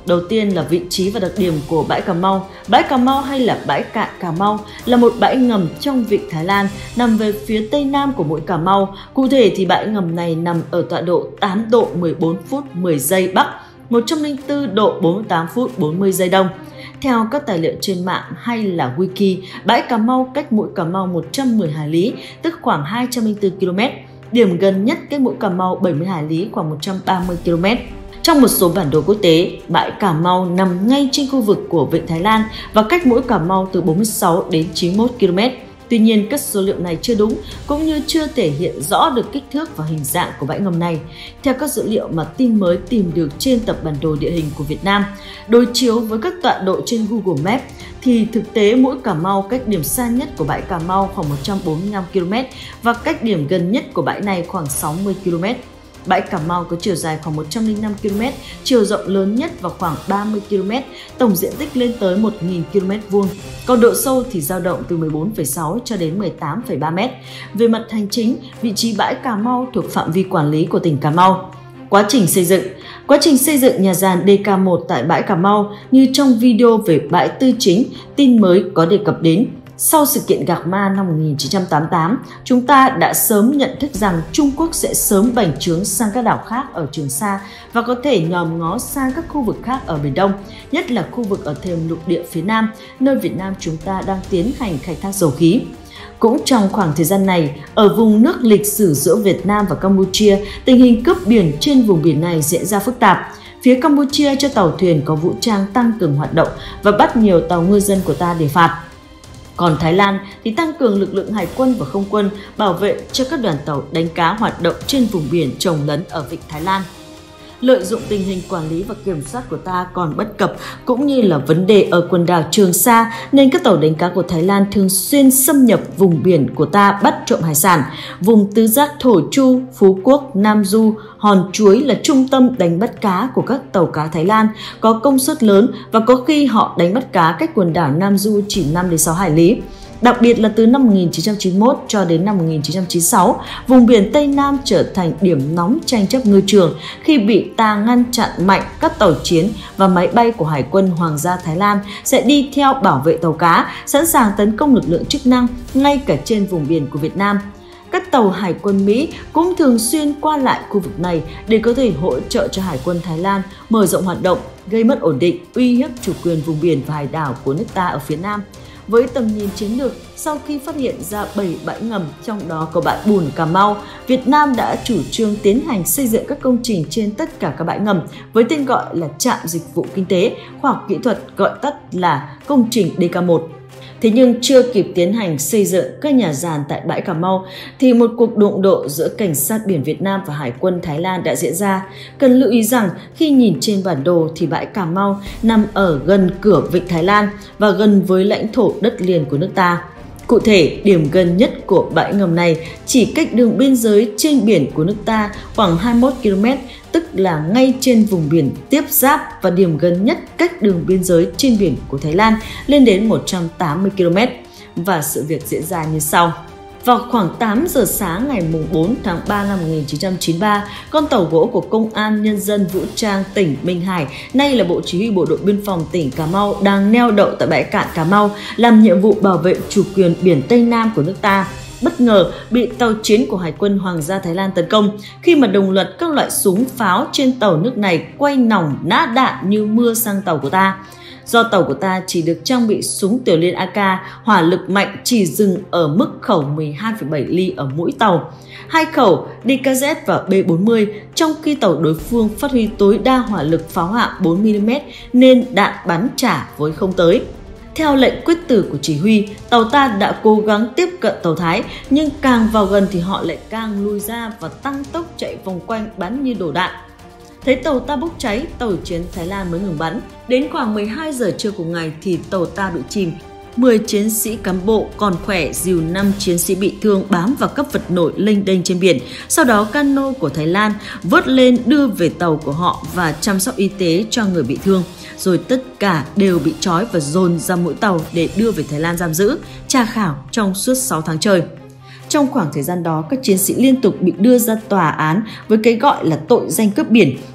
Đầu tiên là vị trí và đặc điểm của bãi Cà Mau. Bãi Cà Mau hay là bãi cạn Cà Mau là một bãi ngầm trong vịnh Thái Lan nằm về phía tây nam của mũi Cà Mau. Cụ thể thì bãi ngầm này nằm ở tọa độ tám độ mười bốn phút mười giây Bắc, một trăm lẻ bốn độ bốn mươi tám phút bốn mươi giây Đông. Theo các tài liệu trên mạng hay là wiki, bãi Cà Mau cách mũi Cà Mau một trăm mười hải lý, tức khoảng hai trăm lẻ bốn ki lô mét. Điểm gần nhất cách mũi Cà Mau bảy mươi hải lý, khoảng một trăm ba mươi ki lô mét. Trong một số bản đồ quốc tế, bãi Cà Mau nằm ngay trên khu vực của vịnh Thái Lan và cách mũi Cà Mau từ bốn mươi sáu đến chín mươi mốt ki lô mét. Tuy nhiên, các số liệu này chưa đúng cũng như chưa thể hiện rõ được kích thước và hình dạng của bãi ngầm này. Theo các dữ liệu mà tin mới tìm được trên tập bản đồ địa hình của Việt Nam, đối chiếu với các tọa độ trên Google Maps, thì thực tế mũi Cà Mau cách điểm xa nhất của bãi Cà Mau khoảng một trăm bốn mươi lăm ki lô mét và cách điểm gần nhất của bãi này khoảng sáu mươi ki lô mét. Bãi Cà Mau có chiều dài khoảng một trăm lẻ năm ki lô mét, chiều rộng lớn nhất vào khoảng ba mươi ki lô mét, tổng diện tích lên tới một nghìn ki lô mét vuông. Còn độ sâu thì dao động từ mười bốn phẩy sáu cho đến mười tám phẩy ba mét. Về mặt hành chính, vị trí bãi Cà Mau thuộc phạm vi quản lý của tỉnh Cà Mau. Quá trình xây dựng Quá trình xây dựng nhà giàn D K một tại bãi Cà Mau như trong video về bãi Tư Chính, tin mới có đề cập đến. Sau sự kiện Gạc Ma năm một nghìn chín trăm tám mươi tám, chúng ta đã sớm nhận thức rằng Trung Quốc sẽ sớm bành trướng sang các đảo khác ở Trường Sa và có thể nhòm ngó sang các khu vực khác ở Biển Đông, nhất là khu vực ở thềm lục địa phía Nam, nơi Việt Nam chúng ta đang tiến hành khai thác dầu khí. Cũng trong khoảng thời gian này, ở vùng nước lịch sử giữa Việt Nam và Campuchia, tình hình cướp biển trên vùng biển này diễn ra phức tạp. Phía Campuchia cho tàu thuyền có vũ trang tăng cường hoạt động và bắt nhiều tàu ngư dân của ta để phạt. Còn Thái Lan thì tăng cường lực lượng hải quân và không quân bảo vệ cho các đoàn tàu đánh cá hoạt động trên vùng biển chồng lấn ở vịnh Thái Lan. Lợi dụng tình hình quản lý và kiểm soát của ta còn bất cập cũng như là vấn đề ở quần đảo Trường Sa nên các tàu đánh cá của Thái Lan thường xuyên xâm nhập vùng biển của ta bắt trộm hải sản. Vùng tứ giác Thổ Chu, Phú Quốc, Nam Du, Hòn Chuối là trung tâm đánh bắt cá của các tàu cá Thái Lan có công suất lớn và có khi họ đánh bắt cá cách quần đảo Nam Du chỉ năm đến sáu hải lý. Đặc biệt là từ năm một nghìn chín trăm chín mươi mốt cho đến năm một nghìn chín trăm chín mươi sáu, vùng biển Tây Nam trở thành điểm nóng tranh chấp ngư trường khi bị ta ngăn chặn mạnh các tàu chiến và máy bay của Hải quân Hoàng gia Thái Lan sẽ đi theo bảo vệ tàu cá, sẵn sàng tấn công lực lượng chức năng ngay cả trên vùng biển của Việt Nam. Các tàu Hải quân Mỹ cũng thường xuyên qua lại khu vực này để có thể hỗ trợ cho Hải quân Thái Lan mở rộng hoạt động, gây mất ổn định, uy hiếp chủ quyền vùng biển và hải đảo của nước ta ở phía Nam. Với tầm nhìn chiến lược, sau khi phát hiện ra bảy bãi ngầm, trong đó có bãi bùn Cà Mau, Việt Nam đã chủ trương tiến hành xây dựng các công trình trên tất cả các bãi ngầm với tên gọi là trạm dịch vụ kinh tế, khoa học kỹ thuật, gọi tắt là công trình D K một. Thế nhưng chưa kịp tiến hành xây dựng các nhà giàn tại bãi Cà Mau thì một cuộc đụng độ giữa cảnh sát biển Việt Nam và Hải quân Thái Lan đã diễn ra. Cần lưu ý rằng khi nhìn trên bản đồ thì bãi Cà Mau nằm ở gần cửa vịnh Thái Lan và gần với lãnh thổ đất liền của nước ta. Cụ thể, điểm gần nhất của bãi ngầm này chỉ cách đường biên giới trên biển của nước ta khoảng hai mươi mốt ki lô mét, tức là ngay trên vùng biển tiếp giáp, và điểm gần nhất cách đường biên giới trên biển của Thái Lan lên đến một trăm tám mươi ki lô mét. Và sự việc diễn ra như sau. Vào khoảng tám giờ sáng ngày bốn tháng ba năm một nghìn chín trăm chín mươi ba, con tàu gỗ của Công an Nhân dân Vũ trang tỉnh Minh Hải, nay là Bộ Chỉ huy Bộ đội Biên phòng tỉnh Cà Mau, đang neo đậu tại bãi cạn Cà Mau làm nhiệm vụ bảo vệ chủ quyền biển Tây Nam của nước ta. Bất ngờ bị tàu chiến của Hải quân Hoàng gia Thái Lan tấn công khi mà đồng loạt các loại súng pháo trên tàu nước này quay nòng nã đạn như mưa sang tàu của ta. Do tàu của ta chỉ được trang bị súng tiểu liên A K, hỏa lực mạnh chỉ dừng ở mức khẩu mười hai phẩy bảy ly ở mỗi tàu, hai khẩu D K Z và B bốn mươi, trong khi tàu đối phương phát huy tối đa hỏa lực pháo hạng bốn mi li mét nên đạn bắn trả với không tới. Theo lệnh quyết tử của chỉ huy, tàu ta đã cố gắng tiếp cận tàu Thái, nhưng càng vào gần thì họ lại càng lùi ra và tăng tốc chạy vòng quanh bắn như đổ đạn. Thấy tàu ta bốc cháy, tàu chiến Thái Lan mới ngừng bắn. Đến khoảng mười hai giờ trưa cùng ngày thì tàu ta bị chìm. mười chiến sĩ cán bộ còn khỏe dìu năm chiến sĩ bị thương bám vào các vật nổi lênh đênh trên biển. Sau đó cano của Thái Lan vớt lên đưa về tàu của họ và chăm sóc y tế cho người bị thương. Rồi tất cả đều bị trói và dồn ra mũi tàu để đưa về Thái Lan giam giữ, tra khảo trong suốt sáu tháng trời. Trong khoảng thời gian đó, các chiến sĩ liên tục bị đưa ra tòa án với cái gọi là tội danh cướp biển.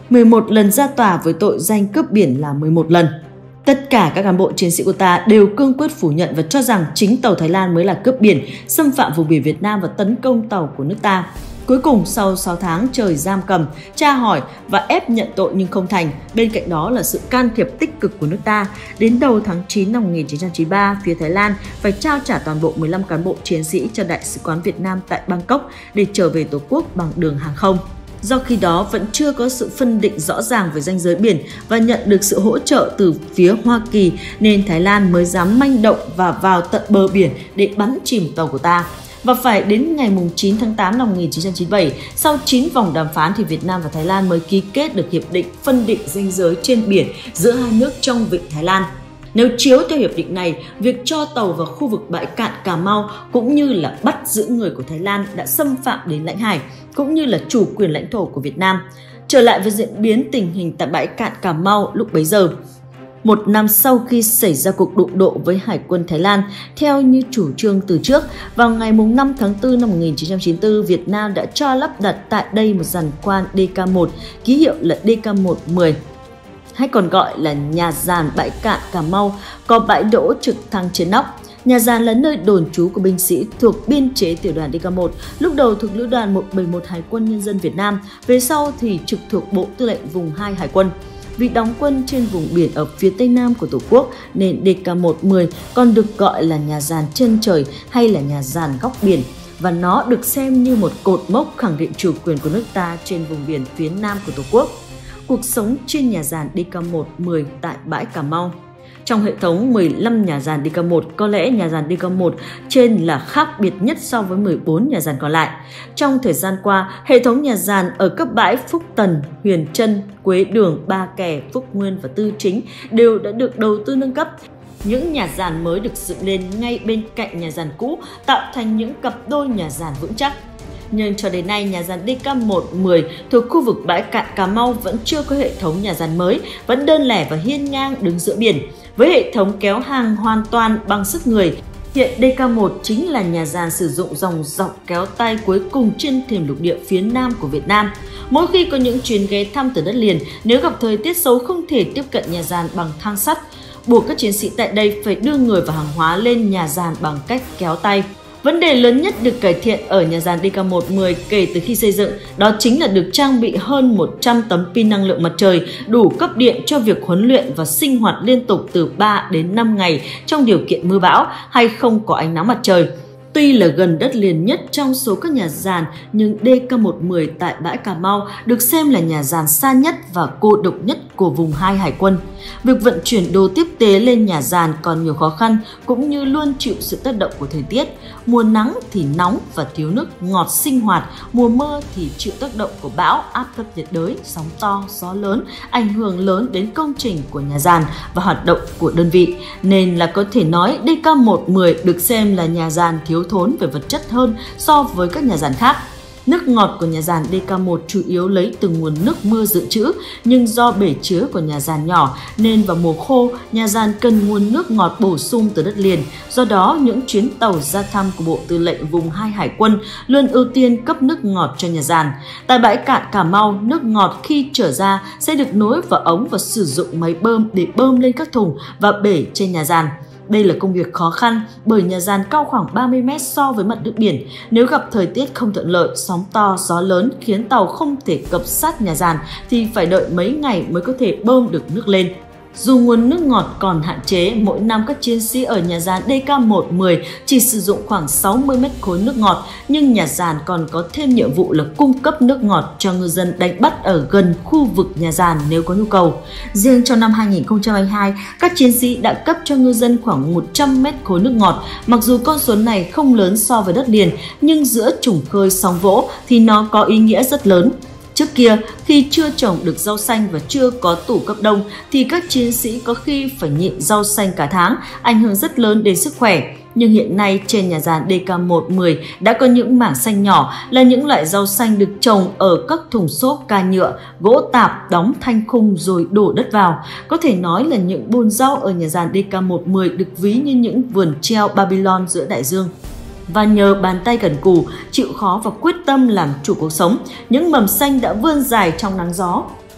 mười một lần ra tòa với tội danh cướp biển là mười một lần. Tất cả các cán bộ chiến sĩ của ta đều cương quyết phủ nhận và cho rằng chính tàu Thái Lan mới là cướp biển, xâm phạm vùng biển Việt Nam và tấn công tàu của nước ta. Cuối cùng, sau sáu tháng trời giam cầm, tra hỏi và ép nhận tội nhưng không thành, bên cạnh đó là sự can thiệp tích cực của nước ta. Đến đầu tháng chín năm một nghìn chín trăm chín mươi ba, phía Thái Lan phải trao trả toàn bộ mười lăm cán bộ chiến sĩ cho Đại sứ quán Việt Nam tại Bangkok để trở về Tổ quốc bằng đường hàng không. Do khi đó vẫn chưa có sự phân định rõ ràng về ranh giới biển và nhận được sự hỗ trợ từ phía Hoa Kỳ nên Thái Lan mới dám manh động và vào tận bờ biển để bắn chìm tàu của ta. Và phải đến ngày chín tháng tám năm một nghìn chín trăm chín mươi bảy, sau chín vòng đàm phán thì Việt Nam và Thái Lan mới ký kết được hiệp định phân định ranh giới trên biển giữa hai nước trong vịnh Thái Lan. Nếu chiếu theo hiệp định này, việc cho tàu vào khu vực bãi cạn Cà Mau cũng như là bắt giữ người của Thái Lan đã xâm phạm đến lãnh hải cũng như là chủ quyền lãnh thổ của Việt Nam. Trở lại với diễn biến tình hình tại bãi cạn Cà Mau lúc bấy giờ. Một năm sau khi xảy ra cuộc đụng độ với Hải quân Thái Lan, theo như chủ trương từ trước, vào ngày năm tháng tư năm một nghìn chín trăm chín mươi tư, Việt Nam đã cho lắp đặt tại đây một giàn khoan D K một, ký hiệu là D K một mười, hay còn gọi là nhà giàn bãi cạn Cà Mau, có bãi đỗ trực thăng trên nóc. Nhà giàn là nơi đồn trú của binh sĩ thuộc biên chế tiểu đoàn D K một, lúc đầu thuộc lữ đoàn một bảy một Hải quân Nhân dân Việt Nam, về sau thì trực thuộc Bộ Tư lệnh Vùng hai Hải quân. Vì đóng quân trên vùng biển ở phía tây nam của Tổ quốc nên D K một mười còn được gọi là nhà giàn chân trời hay là nhà giàn góc biển, và nó được xem như một cột mốc khẳng định chủ quyền của nước ta trên vùng biển phía nam của Tổ quốc. Cuộc sống trên nhà giàn D K một mười tại bãi Cà Mau. Trong hệ thống mười lăm nhà giàn D K một, có lẽ nhà giàn D K một trên là khác biệt nhất so với mười bốn nhà giàn còn lại. Trong thời gian qua, hệ thống nhà giàn ở các bãi Phúc Tần, Huyền Trân, Quế Đường, Ba Kè, Phúc Nguyên và Tư Chính đều đã được đầu tư nâng cấp. Những nhà giàn mới được dựng lên ngay bên cạnh nhà giàn cũ, tạo thành những cặp đôi nhà giàn vững chắc. Nhưng cho đến nay, nhà giàn D K một mười thuộc khu vực bãi cạn Cà Mau vẫn chưa có hệ thống nhà giàn mới, vẫn đơn lẻ và hiên ngang đứng giữa biển, với hệ thống kéo hàng hoàn toàn bằng sức người. Hiện D K một chính là nhà giàn sử dụng dòng dọc kéo tay cuối cùng trên thềm lục địa phía nam của Việt Nam. Mỗi khi có những chuyến ghé thăm từ đất liền, nếu gặp thời tiết xấu không thể tiếp cận nhà giàn bằng thang sắt, buộc các chiến sĩ tại đây phải đưa người và hàng hóa lên nhà giàn bằng cách kéo tay. Vấn đề lớn nhất được cải thiện ở nhà giàn D K một mười kể từ khi xây dựng, đó chính là được trang bị hơn một trăm tấm pin năng lượng mặt trời đủ cấp điện cho việc huấn luyện và sinh hoạt liên tục từ ba đến năm ngày trong điều kiện mưa bão hay không có ánh nắng mặt trời. Tuy là gần đất liền nhất trong số các nhà giàn, nhưng D K một mười tại bãi Cà Mau được xem là nhà giàn xa nhất và cô độc nhất của vùng hai Hải quân. Việc vận chuyển đồ tiếp tế lên nhà giàn còn nhiều khó khăn, cũng như luôn chịu sự tác động của thời tiết. Mùa nắng thì nóng và thiếu nước ngọt sinh hoạt, mùa mưa thì chịu tác động của bão, áp thấp nhiệt đới, sóng to, gió lớn, ảnh hưởng lớn đến công trình của nhà giàn và hoạt động của đơn vị. Nên là có thể nói D K một mười được xem là nhà giàn thiếu thốn về vật chất hơn so với các nhà giàn khác. Nước ngọt của nhà giàn D K một chủ yếu lấy từ nguồn nước mưa dự trữ, nhưng do bể chứa của nhà giàn nhỏ nên vào mùa khô, nhà giàn cần nguồn nước ngọt bổ sung từ đất liền. Do đó, những chuyến tàu ra thăm của Bộ Tư lệnh Vùng hai Hải quân luôn ưu tiên cấp nước ngọt cho nhà giàn. Tại bãi cạn Cà Mau, nước ngọt khi trở ra sẽ được nối vào ống và sử dụng máy bơm để bơm lên các thùng và bể trên nhà giàn. Đây là công việc khó khăn bởi nhà giàn cao khoảng ba mươi mét so với mặt nước biển. Nếu gặp thời tiết không thuận lợi, sóng to, gió lớn khiến tàu không thể cập sát nhà giàn thì phải đợi mấy ngày mới có thể bơm được nước lên. Dù nguồn nước ngọt còn hạn chế, mỗi năm các chiến sĩ ở nhà giàn D K một mười chỉ sử dụng khoảng sáu mươi mét khối nước ngọt, nhưng nhà giàn còn có thêm nhiệm vụ là cung cấp nước ngọt cho ngư dân đánh bắt ở gần khu vực nhà giàn nếu có nhu cầu. Riêng trong năm hai nghìn không trăm hai mươi hai, các chiến sĩ đã cấp cho ngư dân khoảng một trăm mét khối nước ngọt. Mặc dù con số này không lớn so với đất liền, nhưng giữa trùng khơi sóng vỗ thì nó có ý nghĩa rất lớn. Trước kia, khi chưa trồng được rau xanh và chưa có tủ cấp đông thì các chiến sĩ có khi phải nhịn rau xanh cả tháng, ảnh hưởng rất lớn đến sức khỏe. Nhưng hiện nay trên nhà giàn D K một mười đã có những mảng xanh nhỏ là những loại rau xanh được trồng ở các thùng xốp ca nhựa, gỗ tạp, đóng thanh khung rồi đổ đất vào. Có thể nói là những bồn rau ở nhà giàn D K một mười được ví như những vườn treo Babylon giữa đại dương. Và nhờ bàn tay cần cù, chịu khó và quyết tâm làm chủ cuộc sống, những mầm xanh đã vươn dài trong nắng gió.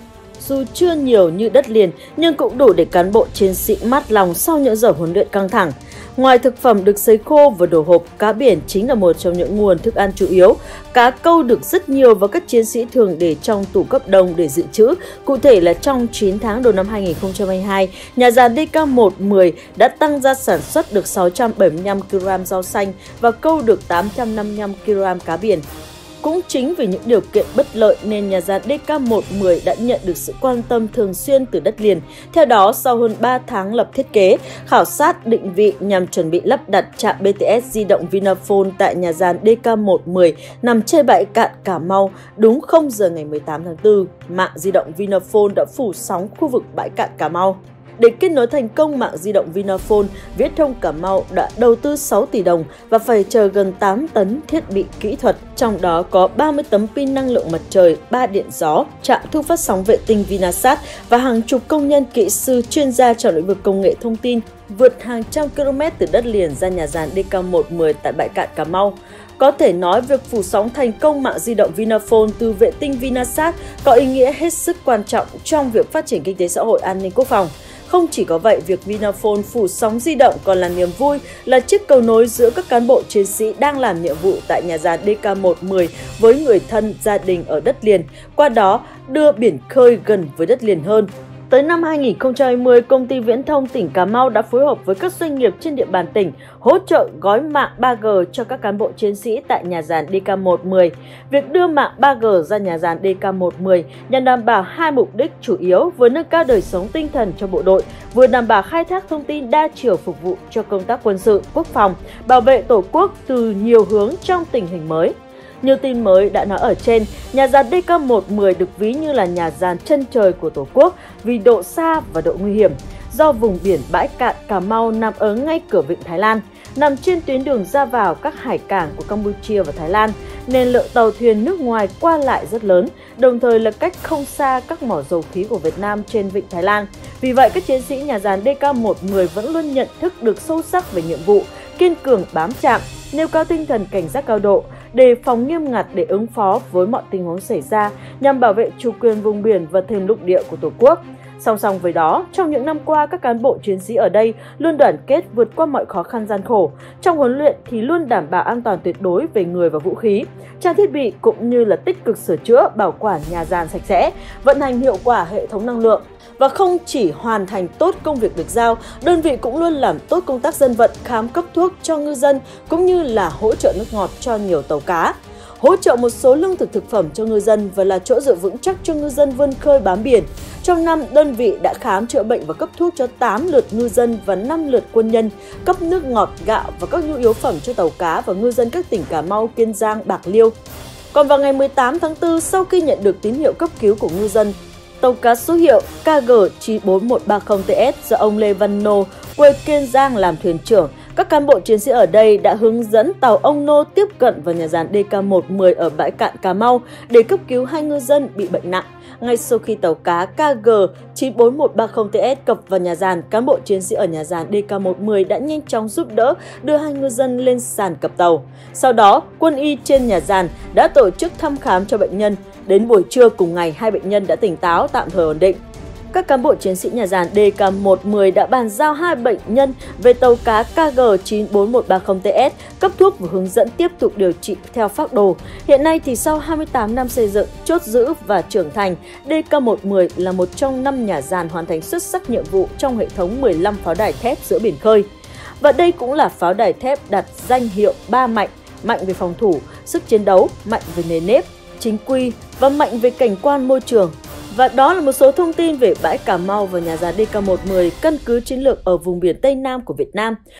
dù chưa nhiều như đất liền nhưng cũng đủ để cán bộ chiến sĩ mát lòng sau những giờ huấn luyện căng thẳng. Ngoài thực phẩm được sấy khô và đổ hộp, cá biển chính là một trong những nguồn thức ăn chủ yếu. Cá câu được rất nhiều và các chiến sĩ thường để trong tủ cấp đông để dự trữ. Cụ thể là trong chín tháng đầu năm hai nghìn không trăm hai mươi hai, nhà giàn đê ca một mười đã tăng gia sản xuất được sáu trăm bảy mươi lăm ki lô gam rau xanh và câu được tám trăm năm mươi lăm ki lô gam cá biển. Cũng chính vì những điều kiện bất lợi nên nhà giàn đê ca một mười đã nhận được sự quan tâm thường xuyên từ đất liền. Theo đó, sau hơn ba tháng lập thiết kế, khảo sát định vị nhằm chuẩn bị lắp đặt trạm bê tê ét di động Vinaphone tại nhà giàn đê ca một mười nằm trên bãi cạn Cà Mau, đúng không giờ ngày mười tám tháng tư, mạng di động Vinaphone đã phủ sóng khu vực bãi cạn Cà Mau. Để kết nối thành công mạng di động Vinaphone, Viettel Cà Mau đã đầu tư sáu tỷ đồng và phải chờ gần tám tấn thiết bị kỹ thuật, trong đó có ba mươi tấm pin năng lượng mặt trời, ba điện gió, trạm thu phát sóng vệ tinh Vinasat và hàng chục công nhân kỹ sư chuyên gia trong lĩnh vực công nghệ thông tin vượt hàng trăm km từ đất liền ra nhà giàn đê ca một mười tại bãi cạn Cà Mau. Có thể nói việc phủ sóng thành công mạng di động Vinaphone từ vệ tinh Vinasat có ý nghĩa hết sức quan trọng trong việc phát triển kinh tế xã hội, an ninh quốc phòng. Không chỉ có vậy, việc Vinaphone phủ sóng di động còn là niềm vui, là chiếc cầu nối giữa các cán bộ chiến sĩ đang làm nhiệm vụ tại nhà giàn đê ca một mười với người thân, gia đình ở đất liền, qua đó đưa biển khơi gần với đất liền hơn. Tới năm hai nghìn không trăm hai mươi, Công ty Viễn thông tỉnh Cà Mau đã phối hợp với các doanh nghiệp trên địa bàn tỉnh hỗ trợ gói mạng ba G cho các cán bộ chiến sĩ tại nhà giàn đê ca một mười. Việc đưa mạng ba G ra nhà giàn đê ca một mười nhằm đảm bảo hai mục đích chủ yếu, vừa nâng cao đời sống tinh thần cho bộ đội, vừa đảm bảo khai thác thông tin đa chiều phục vụ cho công tác quân sự, quốc phòng, bảo vệ Tổ quốc từ nhiều hướng trong tình hình mới. Như tin mới đã nói ở trên, nhà giàn đê ca một mười được ví như là nhà giàn chân trời của Tổ quốc vì độ xa và độ nguy hiểm. Do vùng biển bãi cạn Cà Mau nằm ở ngay cửa vịnh Thái Lan, nằm trên tuyến đường ra vào các hải cảng của Campuchia và Thái Lan, nên lượng tàu thuyền nước ngoài qua lại rất lớn, đồng thời là cách không xa các mỏ dầu khí của Việt Nam trên vịnh Thái Lan. Vì vậy, các chiến sĩ nhà giàn đê ca một mười vẫn luôn nhận thức được sâu sắc về nhiệm vụ, kiên cường bám chạm, nêu cao tinh thần cảnh giác cao độ, đề phòng nghiêm ngặt để ứng phó với mọi tình huống xảy ra nhằm bảo vệ chủ quyền vùng biển và thềm lục địa của Tổ quốc. Song song với đó, trong những năm qua, các cán bộ chiến sĩ ở đây luôn đoàn kết vượt qua mọi khó khăn gian khổ. Trong huấn luyện thì luôn đảm bảo an toàn tuyệt đối về người và vũ khí, trang thiết bị cũng như là tích cực sửa chữa, bảo quản nhà giàn sạch sẽ, vận hành hiệu quả hệ thống năng lượng. Và không chỉ hoàn thành tốt công việc được giao, đơn vị cũng luôn làm tốt công tác dân vận, khám cấp thuốc cho ngư dân cũng như là hỗ trợ nước ngọt cho nhiều tàu cá, hỗ trợ một số lương thực thực phẩm cho ngư dân và là chỗ dựa vững chắc cho ngư dân vươn khơi bám biển. Trong năm, đơn vị đã khám chữa bệnh và cấp thuốc cho tám lượt ngư dân và năm lượt quân nhân, cấp nước ngọt, gạo và các nhu yếu phẩm cho tàu cá và ngư dân các tỉnh Cà Mau, Kiên Giang, Bạc Liêu. Còn vào ngày mười tám tháng tư, sau khi nhận được tín hiệu cấp cứu của ngư dân, tàu cá số hiệu K G chín bốn một ba không T S do ông Lê Văn Nô, quê Kiên Giang làm thuyền trưởng, các cán bộ chiến sĩ ở đây đã hướng dẫn tàu ông Nô tiếp cận vào nhà giàn đê ca một mười ở bãi cạn Cà Mau để cấp cứu hai ngư dân bị bệnh nặng. Ngay sau khi tàu cá K G chín bốn một ba không T S cập vào nhà giàn, cán bộ chiến sĩ ở nhà giàn đê ca một mười đã nhanh chóng giúp đỡ đưa hai ngư dân lên sàn cập tàu. Sau đó, quân y trên nhà giàn đã tổ chức thăm khám cho bệnh nhân. Đến buổi trưa cùng ngày, hai bệnh nhân đã tỉnh táo, tạm thời ổn định. Các cán bộ chiến sĩ nhà giàn đê ca một mười đã bàn giao hai bệnh nhân về tàu cá K G chín bốn một ba không T S, cấp thuốc và hướng dẫn tiếp tục điều trị theo phác đồ. Hiện nay thì sau hai mươi tám năm xây dựng, chốt giữ và trưởng thành, đê ca một mười là một trong năm nhà giàn hoàn thành xuất sắc nhiệm vụ trong hệ thống mười lăm pháo đài thép giữa biển khơi. Và đây cũng là pháo đài thép đạt danh hiệu ba mạnh, mạnh về phòng thủ, sức chiến đấu, mạnh về nề nếp, chính quy và mạnh về cảnh quan môi trường. Và đó là một số thông tin về bãi Cà Mau và nhà giàn đê ca một mười, căn cứ chiến lược ở vùng biển Tây Nam của Việt Nam.